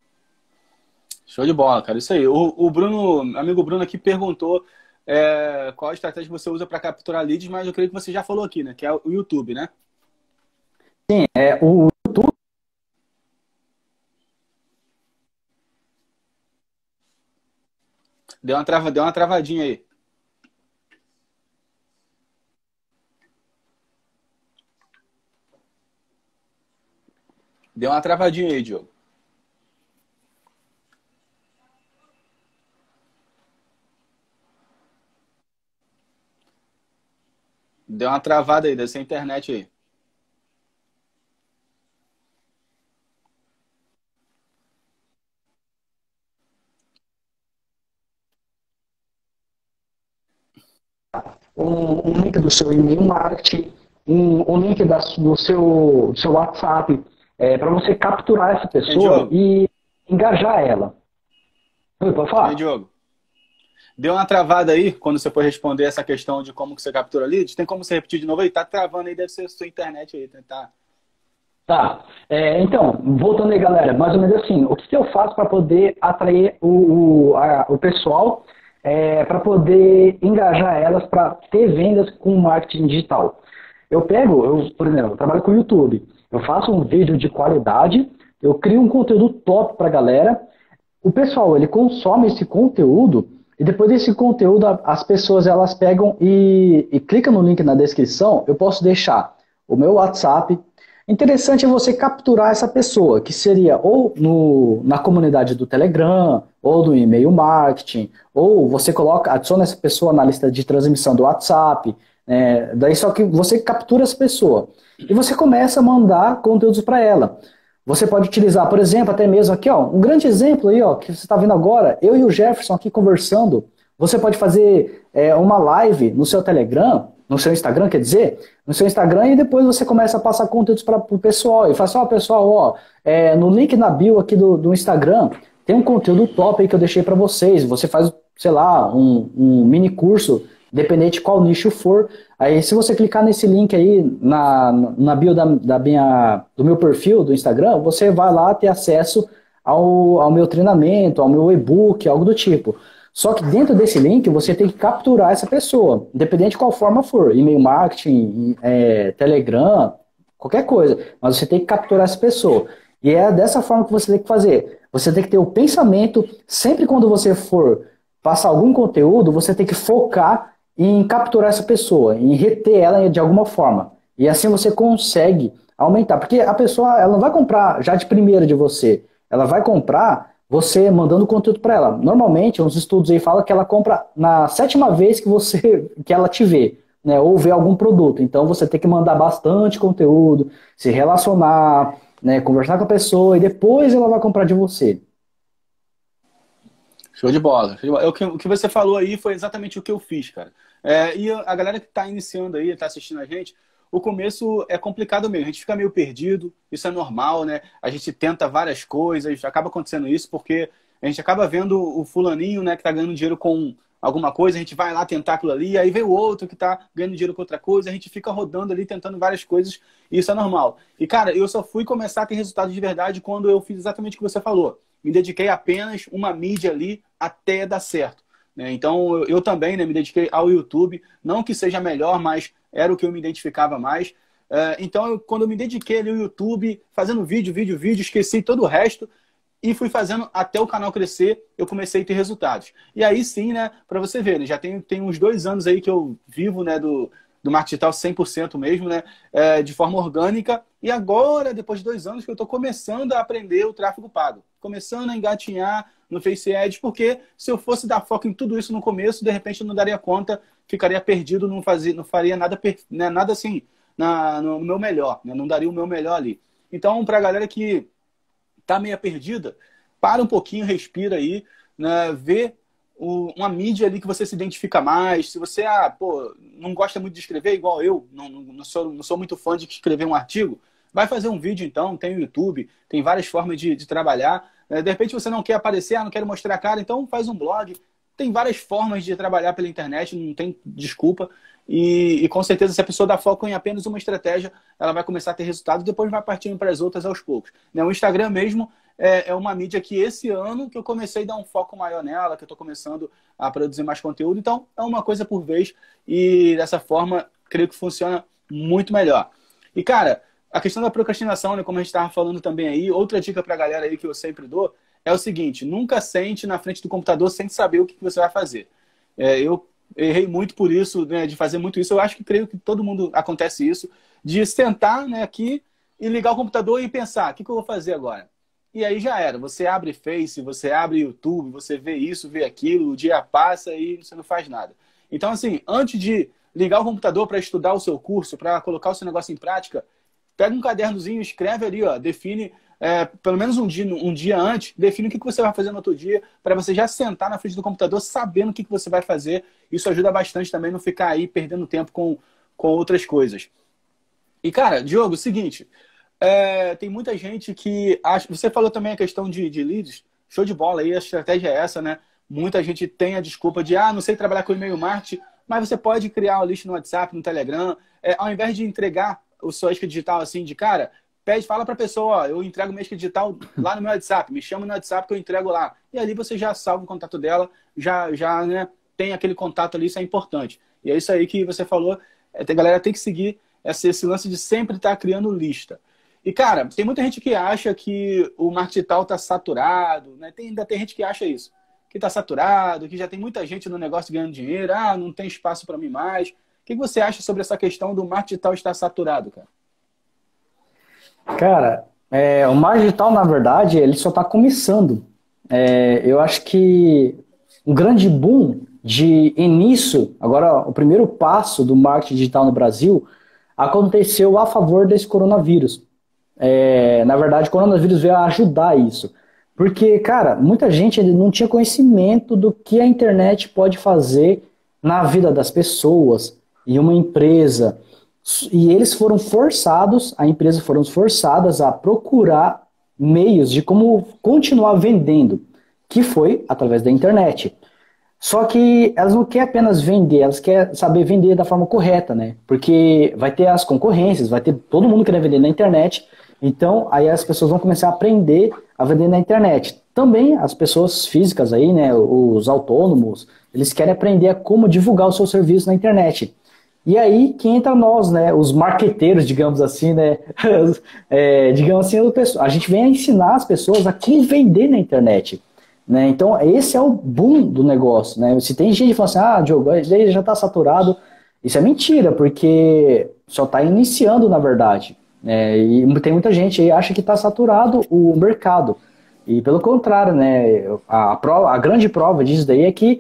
Show de bola, cara. Isso aí. O Bruno, amigo Bruno aqui perguntou qual a estratégia você usa para capturar leads, mas eu creio que você já falou aqui, né? Que é o YouTube, né? Sim, o YouTube. Deu uma travadinha aí. Deu uma travadinha aí, Diogo. Deu uma travada aí, dessa internet aí. Um link do seu e-mail marketing, um link do seu WhatsApp, para você capturar essa pessoa e engajar ela. Oi, pode falar? E aí, Diogo? Deu uma travada aí quando você for responder essa questão de como que você captura leads. Tem como você repetir de novo aí? Tá travando aí, deve ser a sua internet aí. Tá. Então, voltando aí, galera, mais ou menos assim, o que eu faço para poder atrair o pessoal, para poder engajar elas para ter vendas com marketing digital? Por exemplo, eu trabalho com o YouTube, eu faço um vídeo de qualidade, eu crio um conteúdo top para a galera, o pessoal, ele consome esse conteúdo e depois desse conteúdo as pessoas elas pegam e clicam no link na descrição, eu posso deixar o meu WhatsApp. Interessante é você capturar essa pessoa, que seria ou na comunidade do Telegram, ou do e-mail marketing, ou você adiciona essa pessoa na lista de transmissão do WhatsApp, daí só que você captura essa pessoa e você começa a mandar conteúdos para ela. Você pode utilizar, por exemplo, até mesmo aqui, ó, um grande exemplo aí, ó, que você está vendo agora, eu e o Jefferson aqui conversando. Você pode fazer uma live no seu Telegram, no seu Instagram, quer dizer, no seu Instagram, e depois você começa a passar conteúdos para o pessoal. E fala assim, ó, pessoal, ó, no link na bio aqui do Instagram, tem um conteúdo top aí que eu deixei para vocês. Você faz, sei lá, um mini curso, dependente de qual nicho for. Aí, se você clicar nesse link aí na bio do meu perfil do Instagram, você vai lá ter acesso ao meu treinamento, ao meu e-book, algo do tipo. Só que dentro desse link você tem que capturar essa pessoa, independente de qual forma for, e-mail marketing, Telegram, qualquer coisa, mas você tem que capturar essa pessoa. E é dessa forma que você tem que fazer. Você tem que ter o pensamento, sempre quando você for passar algum conteúdo, você tem que focar em capturar essa pessoa, em reter ela de alguma forma. E assim você consegue aumentar. Porque a pessoa ela não vai comprar já de primeira de você. Ela vai comprar você mandando conteúdo para ela. Normalmente, uns estudos aí falam que ela compra na 7ª vez que ela te vê, né, ou vê algum produto. Então você tem que mandar bastante conteúdo, se relacionar, né, conversar com a pessoa e depois ela vai comprar de você. Show de bola. Show de bola. O que você falou aí foi exatamente o que eu fiz, cara. E a galera que está iniciando aí, está assistindo a gente, o começo é complicado mesmo. A gente fica meio perdido, isso é normal, né? A gente tenta várias coisas, acaba acontecendo isso porque a gente acaba vendo o fulaninho, né, que está ganhando dinheiro com alguma coisa, a gente vai lá tentar aquilo ali, aí vem o outro que está ganhando dinheiro com outra coisa, a gente fica rodando ali, tentando várias coisas, e isso é normal. E, cara, eu só fui começar a ter resultados de verdade quando eu fiz exatamente o que você falou. Me dediquei apenas uma mídia ali até dar certo, né? Então, eu também, né, me dediquei ao YouTube, não que seja melhor, mas era o que eu me identificava mais. Então, quando eu me dediquei ali ao YouTube, fazendo vídeo, esqueci todo o resto, e fui fazendo até o canal crescer, eu comecei a ter resultados. E aí sim, né, para você ver, né, já tem uns 2 anos aí que eu vivo, né, do marketing digital 100% mesmo, né, de forma orgânica. E agora, depois de 2 anos, que eu estou começando a aprender o tráfego pago. Começando a engatinhar no Face Ads, porque se eu fosse dar foco em tudo isso no começo, de repente eu não daria conta, ficaria perdido, não faria nada, né, nada assim no meu melhor, né, não daria o meu melhor ali. Então, para a galera que tá meio perdida, para um pouquinho, respira aí, né, vê uma mídia ali que você se identifica mais. Se você não gosta muito de escrever, igual eu, não sou muito fã de escrever um artigo, vai fazer um vídeo então, tem o YouTube, tem várias formas de trabalhar. De repente você não quer aparecer, não quer mostrar a cara, então faz um blog. Tem várias formas de trabalhar pela internet, não tem desculpa. E com certeza, se a pessoa dá foco em apenas uma estratégia, ela vai começar a ter resultado e depois vai partindo para as outras aos poucos. O Instagram mesmo é uma mídia que esse ano que eu comecei a dar um foco maior nela, que eu estou começando a produzir mais conteúdo. Então, é uma coisa por vez e dessa forma, creio que funciona muito melhor. E, cara, a questão da procrastinação, né, como a gente estava falando também aí, outra dica para a galera aí que eu sempre dou é o seguinte: nunca sente na frente do computador sem saber o que você vai fazer. Eu errei muito por isso, né, de fazer muito isso. Eu acho que creio que todo mundo acontece isso, de sentar, né, aqui e ligar o computador e pensar, o que eu vou fazer agora? E aí já era. Você abre Face, você abre YouTube, você vê isso, vê aquilo, o dia passa e você não faz nada. Então, assim, antes de ligar o computador para estudar o seu curso, para colocar o seu negócio em prática, pega um cadernozinho, escreve ali, define pelo menos um dia antes, define o que você vai fazer no outro dia, para você já sentar na frente do computador sabendo o que você vai fazer. Isso ajuda bastante também, não ficar aí perdendo tempo com outras coisas. E, cara, Diogo, é o seguinte, tem muita gente que acha... Você falou também a questão de leads, show de bola aí, a estratégia é essa, né? Muita gente tem a desculpa de, não sei trabalhar com e-mail marketing, mas você pode criar uma lista no WhatsApp, no Telegram, ao invés de entregar o seu isca digital assim de cara, fala para a pessoa, eu entrego meu isca digital lá no meu WhatsApp, me chama no WhatsApp que eu entrego lá. E ali você já salva o contato dela, já né, tem aquele contato ali, isso é importante. E é isso aí que você falou, a galera tem que seguir esse lance de sempre estar criando lista. E, cara, tem muita gente que acha que o marketing digital está saturado, né? Ainda tem gente que acha isso, que está saturado, que já tem muita gente no negócio ganhando dinheiro, não tem espaço para mim mais. O que você acha sobre essa questão do marketing digital estar saturado, cara? Cara, o marketing digital, na verdade, ele só está começando. Eu acho que um grande boom de início, agora o primeiro passo do marketing digital no Brasil, aconteceu a favor desse coronavírus. Na verdade, o coronavírus veio ajudar isso. Porque, cara, muita gente não tinha conhecimento do que a internet pode fazer na vida das pessoas, em uma empresa. E eles foram forçados, a empresa foram forçadas a procurar meios de como continuar vendendo, que foi através da internet. Só que elas não querem apenas vender, elas querem saber vender da forma correta, né? Porque vai ter as concorrências, vai ter todo mundo querendo vender na internet, Então, aí as pessoas vão começar a aprender a vender na internet. Também as pessoas físicas aí, né, os autônomos, eles querem aprender a como divulgar o seu serviço na internet. E aí que entra nós, né, os marqueteiros, digamos assim, né, digamos assim, a gente vem a ensinar as pessoas a como vender na internet, né, então esse é o boom do negócio, né, se tem gente que fala assim, Diogo, ele já está saturado, isso é mentira, porque só está iniciando, na verdade, né, e tem muita gente aí que acha que está saturado o mercado, e pelo contrário, né, a grande prova disso daí é que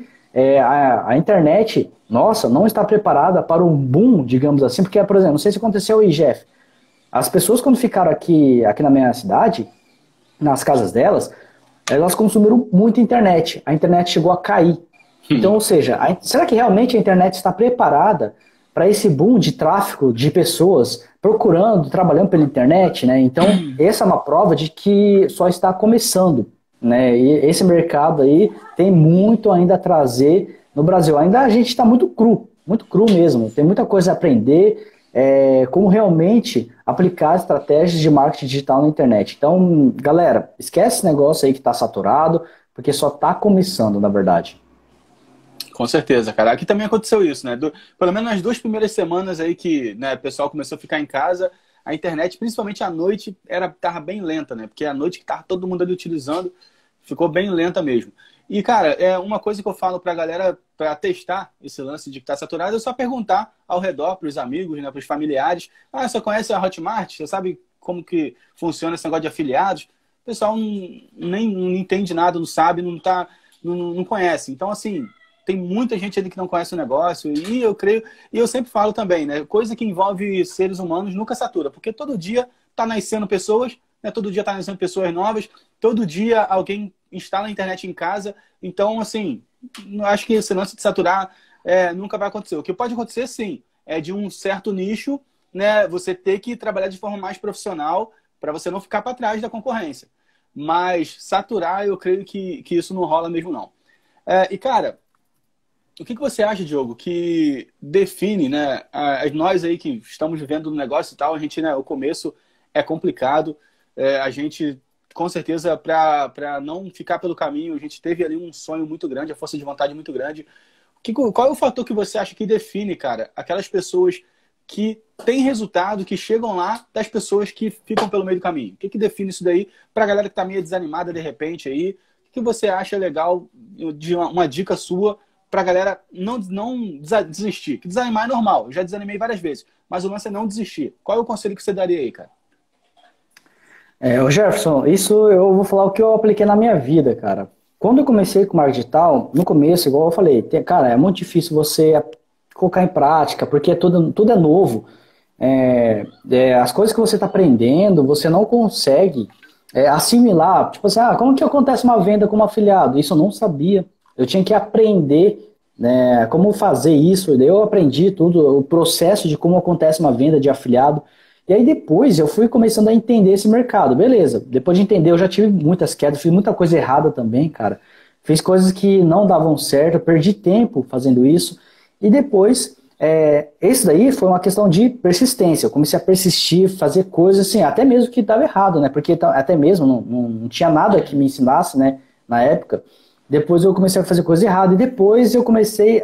a internet, nossa, não está preparada para um boom, digamos assim, porque, por exemplo, não sei se aconteceu aí, Jeff, as pessoas quando ficaram aqui na minha cidade, nas casas delas, elas consumiram muito internet, a internet chegou a cair. Então, ou seja, será que realmente a internet está preparada para esse boom de tráfego de pessoas procurando, trabalhando pela internet, né? Então, essa é uma prova de que só está começando, né? E esse mercado aí tem muito ainda a trazer no Brasil. Ainda a gente está muito cru mesmo. Tem muita coisa a aprender, como realmente aplicar estratégias de marketing digital na internet. Então, galera, esquece esse negócio aí que está saturado, porque só está começando, na verdade. Com certeza, cara. Aqui também aconteceu isso, né? Pelo menos nas 2 primeiras semanas aí que, né, o pessoal começou a ficar em casa, a internet, principalmente à noite, tava bem lenta, né? Porque à noite que tava todo mundo ali utilizando, ficou bem lenta mesmo. E, cara, uma coisa que eu falo pra galera, pra testar esse lance de que tá saturado, é só perguntar ao redor, pros amigos, né, pros familiares. Você conhece a Hotmart? Você sabe como que funciona esse negócio de afiliados? O pessoal não entende nada, não sabe, não conhece. Então, assim, tem muita gente ali que não conhece o negócio, e eu sempre falo também, né? Coisa que envolve seres humanos nunca satura, porque todo dia tá nascendo pessoas, né? Todo dia tá nascendo pessoas novas, todo dia alguém instala a internet em casa, então, assim, acho que esse lance de saturar nunca vai acontecer. O que pode acontecer, sim, é de um certo nicho, né? Você ter que trabalhar de forma mais profissional para você não ficar para trás da concorrência. Mas saturar, eu creio que isso não rola mesmo, não. E, cara, o que você acha, Diogo, que define, né, nós aí que estamos vivendo no negócio e tal, a gente, né, o começo é complicado, a gente, com certeza, para não ficar pelo caminho, a gente teve ali um sonho muito grande, a força de vontade muito grande. Qual é o fator que você acha que define, cara, aquelas pessoas que têm resultado, que chegam lá, das pessoas que ficam pelo meio do caminho? O que define isso daí para a galera que está meio desanimada de repente aí? O que você acha legal, de uma dica sua, pra galera não desistir? Que desanimar é normal, eu já desanimei várias vezes, mas o lance é não desistir. Qual é o conselho que você daria aí, cara? Ô Jefferson, isso eu vou falar o que eu apliquei na minha vida, cara. Quando eu comecei com marketing digital, no começo, igual eu falei, cara, é muito difícil você colocar em prática, porque tudo é novo. As coisas que você está aprendendo, você não consegue assimilar. Tipo assim, como que acontece uma venda como afiliado? Isso eu não sabia. Eu tinha que aprender, né, como fazer isso. Daí eu aprendi tudo, o processo de como acontece uma venda de afiliado. E aí depois eu fui começando a entender esse mercado. Beleza, depois de entender eu já tive muitas quedas, fiz muita coisa errada também, cara. Fiz coisas que não davam certo, eu perdi tempo fazendo isso. E depois, esse daí foi uma questão de persistência. Eu comecei a persistir, fazer coisas assim, até mesmo que dava errado, né? Porque até mesmo não tinha nada que me ensinasse, né, na época. Depois eu comecei a fazer coisa errada. E depois eu comecei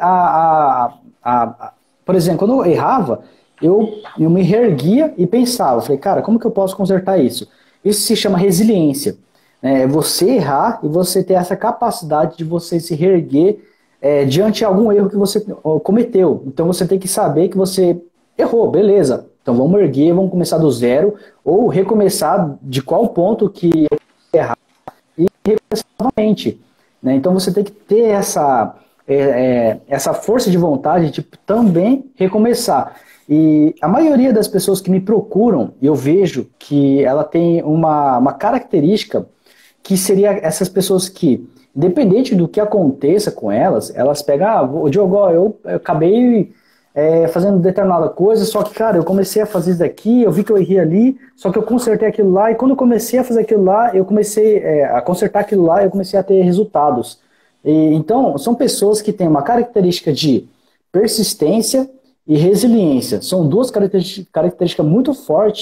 por exemplo, quando eu errava, eu me reerguia e pensava. Falei, cara, como que eu posso consertar isso? Isso se chama resiliência. É você errar e você ter essa capacidade de você se reerguer diante de algum erro que você cometeu. Então você tem que saber que você errou, beleza. Então vamos erguer, vamos começar do zero, ou recomeçar de qual ponto que eu errar e recomeçar novamente. Né? Então você tem que ter essa força de vontade de também recomeçar. E a maioria das pessoas que me procuram, eu vejo que ela tem uma característica que seria essas pessoas que, independente do que aconteça com elas pegam, Diogo, eu acabei fazendo determinada coisa, só que, cara, eu comecei a fazer isso daqui, eu vi que eu errei ali, só que eu consertei aquilo lá, e quando eu comecei a fazer aquilo lá, eu comecei a consertar aquilo lá, eu comecei a ter resultados. Então, são pessoas que têm uma característica de persistência e resiliência. São duas características muito fortes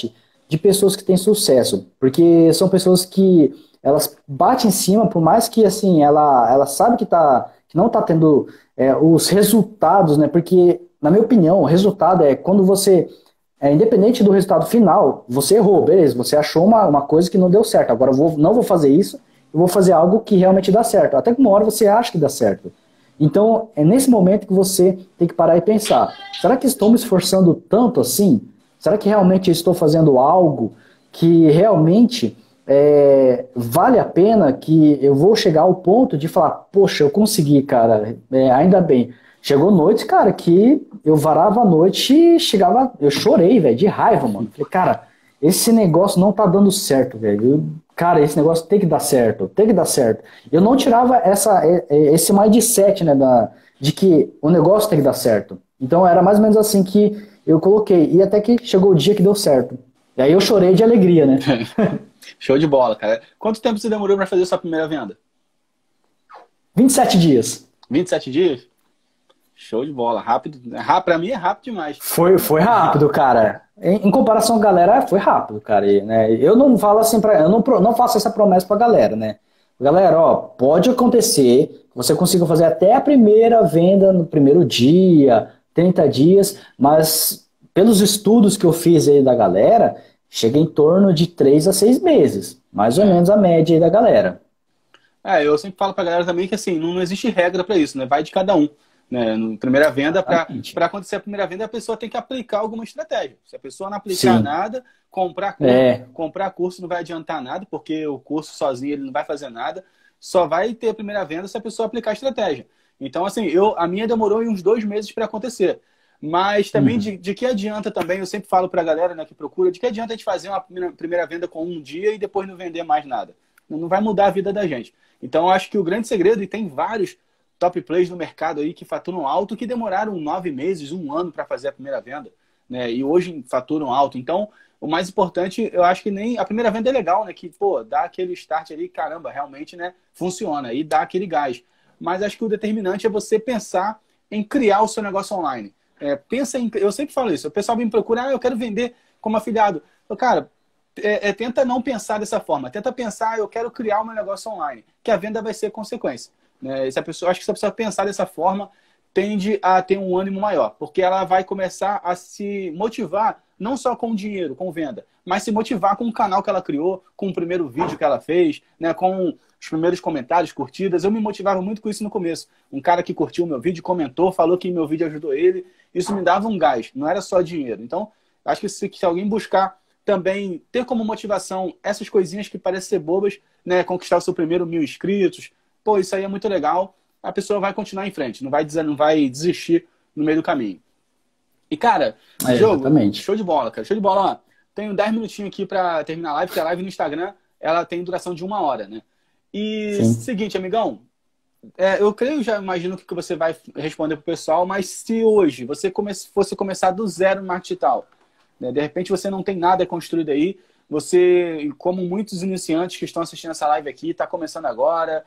de pessoas que têm sucesso, porque são pessoas que elas batem em cima, por mais que assim ela sabe que não está tendo os resultados, né? Porque, na minha opinião, o resultado é quando você, independente do resultado final, você errou, beleza, você achou uma coisa que não deu certo, agora não vou fazer isso, eu vou fazer algo que realmente dá certo, até que uma hora você acha que dá certo. Então, é nesse momento que você tem que parar e pensar, será que estou me esforçando tanto assim? Será que realmente eu estou fazendo algo que realmente vale a pena, que eu vou chegar ao ponto de falar, poxa, eu consegui, cara, ainda bem. Chegou noite, cara, que eu varava a noite e chegava, eu chorei, velho, de raiva, mano. Falei, cara, esse negócio não tá dando certo, velho. Cara, esse negócio tem que dar certo, tem que dar certo. Eu não tirava esse mindset, né, de que o negócio tem que dar certo. Então era mais ou menos assim que eu coloquei. E até que chegou o dia que deu certo. E aí eu chorei de alegria, né? Show de bola, cara. Quanto tempo você demorou para fazer a sua primeira venda? 27 dias. 27 dias? Show de bola. Rápido. Pra mim é rápido demais. Foi rápido, cara. Em comparação com a galera, foi rápido, cara. Né? Eu não falo assim eu não faço essa promessa pra galera, né? Galera, ó, pode acontecer que você consiga fazer até a primeira venda no primeiro dia, 30 dias, mas pelos estudos que eu fiz aí da galera, chega em torno de 3 a 6 meses. Mais ou menos a média aí da galera. Eu sempre falo pra galera também que assim, não existe regra pra isso, né? Vai de cada um. Né? No primeira venda, para acontecer a primeira venda, a pessoa tem que aplicar alguma estratégia. Se a pessoa não aplicar nada, comprar curso não vai adiantar nada, porque o curso sozinho ele não vai fazer nada. Só vai ter a primeira venda se a pessoa aplicar a estratégia. Então, assim, a minha demorou uns 2 meses para acontecer. Mas também de que adianta também, eu sempre falo para a galera, né, que procura, de que adianta a gente fazer uma primeira venda com um dia e depois não vender mais nada? Não vai mudar a vida da gente. Então, eu acho que o grande segredo, e tem vários top plays no mercado aí que faturam alto, que demoraram 9 meses, 1 ano para fazer a primeira venda, né? E hoje faturam alto. Então, o mais importante, eu acho que nem a primeira venda é legal, né? Que, pô, dá aquele start ali, caramba, realmente, né? Funciona e dá aquele gás. Mas acho que o determinante é você pensar em criar o seu negócio online. Eu sempre falo isso. O pessoal me procura, eu quero vender como afiliado. Cara, tenta não pensar dessa forma. Tenta pensar, eu quero criar o meu negócio online, que a venda vai ser consequência. Acho que se a pessoa pensar dessa forma, tende a ter um ânimo maior, porque ela vai começar a se motivar, não só com dinheiro, com venda, mas se motivar com o canal que ela criou, com o primeiro vídeo que ela fez, né, com os primeiros comentários, curtidas. Eu me motivava muito com isso no começo. Um cara que curtiu o meu vídeo, comentou, falou que meu vídeo ajudou ele, isso me dava um gás, não era só dinheiro. Então, acho que se alguém buscar também ter como motivação essas coisinhas que parecem ser bobas, né, conquistar o seu primeiro 1.000 inscritos, pô, isso aí é muito legal, a pessoa vai continuar em frente, não vai desistir no meio do caminho. E, cara, show de bola, cara, show de bola. Ó, tenho 10 minutinhos aqui pra terminar a live, porque a live no Instagram, ela tem duração de 1 hora, né? E, seguinte, amigão, eu creio, já imagino que você vai responder pro pessoal, mas se hoje você fosse começar do zero no marketing digital, né, de repente você não tem nada construído aí, você, como muitos iniciantes que estão assistindo essa live aqui, está começando agora,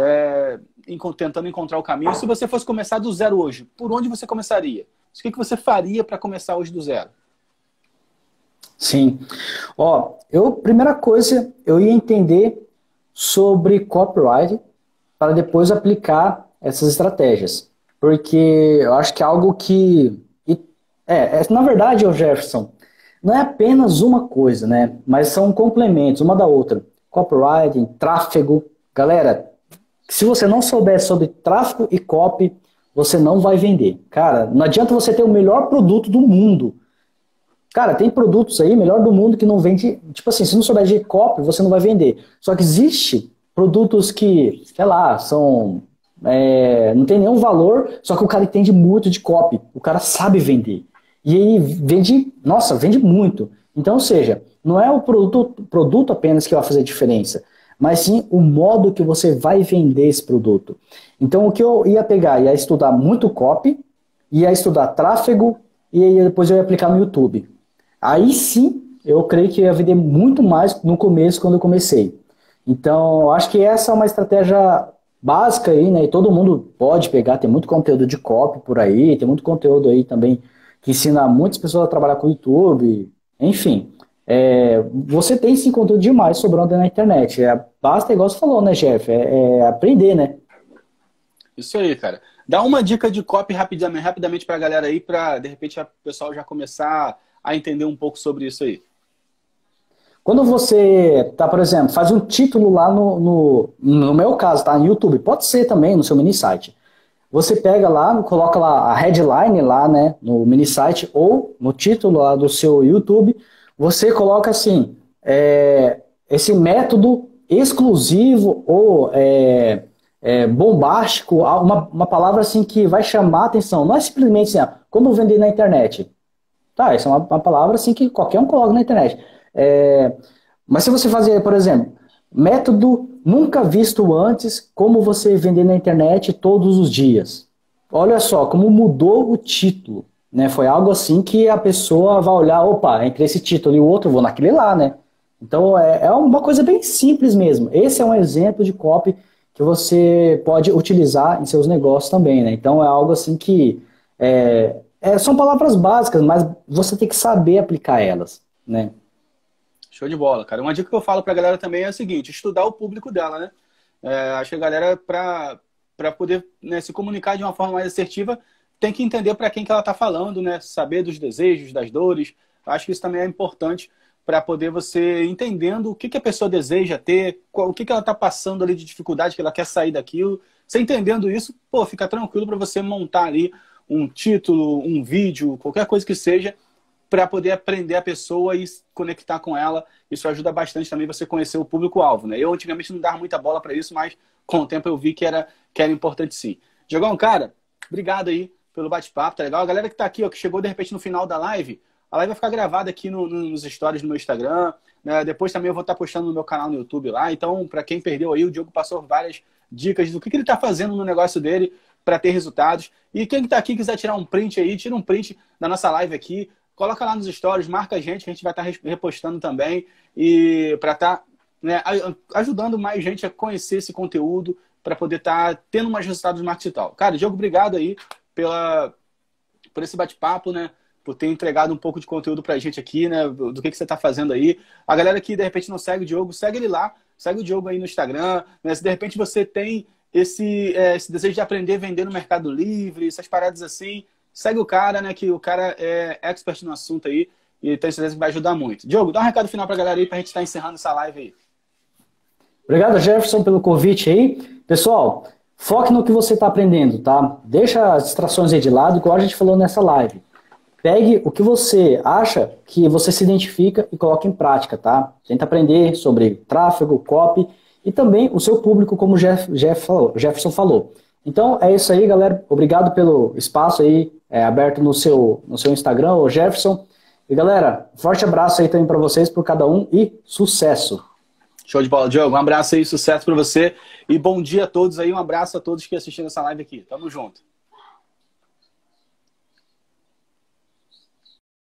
tentando encontrar o caminho. Se você fosse começar do zero hoje, por onde você começaria? O que você faria para começar hoje do zero? Sim. Ó, primeira coisa, eu ia entender sobre copyright para depois aplicar essas estratégias. Porque eu acho que é algo que... na verdade, Jefferson, não é apenas uma coisa, né? Mas são complementos, uma da outra. Copywriting, tráfego. Galera, se você não souber sobre tráfego e copy, você não vai vender. Cara, não adianta você ter o melhor produto do mundo. Cara, tem produtos aí, melhor do mundo, que não vende... Tipo assim, se não souber de copy, você não vai vender. Só que existe produtos que, sei lá, são... não tem nenhum valor, só que o cara entende muito de copy. O cara sabe vender. E aí vende muito. Então, ou seja, não é o produto apenas que vai fazer diferença, mas sim o modo que você vai vender esse produto. Então, o que eu ia pegar? Ia estudar muito copy, ia estudar tráfego, e aí depois eu ia aplicar no YouTube. Aí sim, eu creio que eu ia vender muito mais no começo, quando eu comecei. Então, acho que essa é uma estratégia básica aí, né? E todo mundo pode pegar, tem muito conteúdo de copy por aí, tem muito conteúdo aí também que ensina muitas pessoas a trabalhar com o YouTube, enfim. Você tem sim conteúdo demais sobrando na internet. Basta, igual você falou, né, Jeff? Aprender, né? Isso aí, cara. Dá uma dica de copy rapidamente pra galera aí, pra de repente o pessoal já começar a entender um pouco sobre isso aí. Quando você tá, por exemplo, faz um título lá no meu caso, tá? No YouTube, pode ser também no seu mini site. Você pega lá, coloca lá a headline lá, né, no mini site ou no título lá do seu YouTube, você coloca assim, esse método exclusivo ou bombástico, uma palavra assim que vai chamar a atenção. Não é simplesmente assim, como vender na internet. Tá, essa é uma palavra assim que qualquer um coloca na internet. Mas se você fazer, por exemplo, método nunca visto antes, como você vender na internet todos os dias. Olha só como mudou o título, né? Foi algo assim que a pessoa vai olhar, opa, entre esse título e o outro, eu vou naquele lá, né? Então é uma coisa bem simples mesmo. Esse é um exemplo de copy que você pode utilizar em seus negócios também, né? Então é algo assim que são palavras básicas, mas você tem que saber aplicar elas, né? Show de bola, cara. Uma dica que eu falo pra galera também é a seguinte, estudar o público dela, né? Acho que a galera, pra poder, né, se comunicar de uma forma mais assertiva, tem que entender para quem que ela tá falando, né? Saber dos desejos, das dores. Acho que isso também é importante para poder você entendendo o que que a pessoa deseja ter, o que que ela tá passando ali de dificuldade, que ela quer sair daquilo. Você entendendo isso, pô, fica tranquilo para você montar ali um título, um vídeo, qualquer coisa que seja, para poder aprender a pessoa e conectar com ela. Isso ajuda bastante também você conhecer o público-alvo, né? Eu antigamente não dava muita bola para isso, mas com o tempo eu vi que era importante sim. Diogão, cara, obrigado aí pelo bate-papo, tá legal? A galera que tá aqui, ó, que chegou de repente no final da live, a live vai ficar gravada aqui nos stories do meu Instagram, né? Depois também eu vou estar postando no meu canal no YouTube lá. Então, para quem perdeu aí, o Diogo passou várias dicas do que ele tá fazendo no negócio dele para ter resultados. E quem tá aqui quiser tirar um print aí, tira um print da nossa live aqui, coloca lá nos stories, marca a gente, que a gente vai estar repostando também, e para estar, né, ajudando mais gente a conhecer esse conteúdo, para poder estar tendo mais resultados no marketing digital. Cara, Diogo, obrigado aí por esse bate-papo, né? Por ter entregado um pouco de conteúdo pra gente aqui, né? Do que você tá fazendo aí. A galera que de repente não segue o Diogo, segue ele lá, segue o Diogo aí no Instagram, né? Se de repente você tem esse desejo de aprender a vender no Mercado Livre, essas paradas assim, segue o cara, né? Que o cara é expert no assunto aí e tenho certeza que vai ajudar muito. Diogo, dá um recado final pra galera aí pra gente estar encerrando essa live aí. Obrigado, Jefferson, pelo convite aí. Pessoal, foque no que você está aprendendo, tá? Deixa as distrações aí de lado, igual a gente falou nessa live. Pegue o que você acha que você se identifica e coloque em prática, tá? Tenta aprender sobre tráfego, copy e também o seu público, como o Jefferson falou. Então, é isso aí, galera. Obrigado pelo espaço aí aberto no seu Instagram, o Jefferson. E, galera, forte abraço aí também para vocês, por cada um e sucesso! Show de bola, Diogo. Um abraço aí, sucesso para você. E bom dia a todos aí. Um abraço a todos que assistiram essa live aqui. Tamo junto.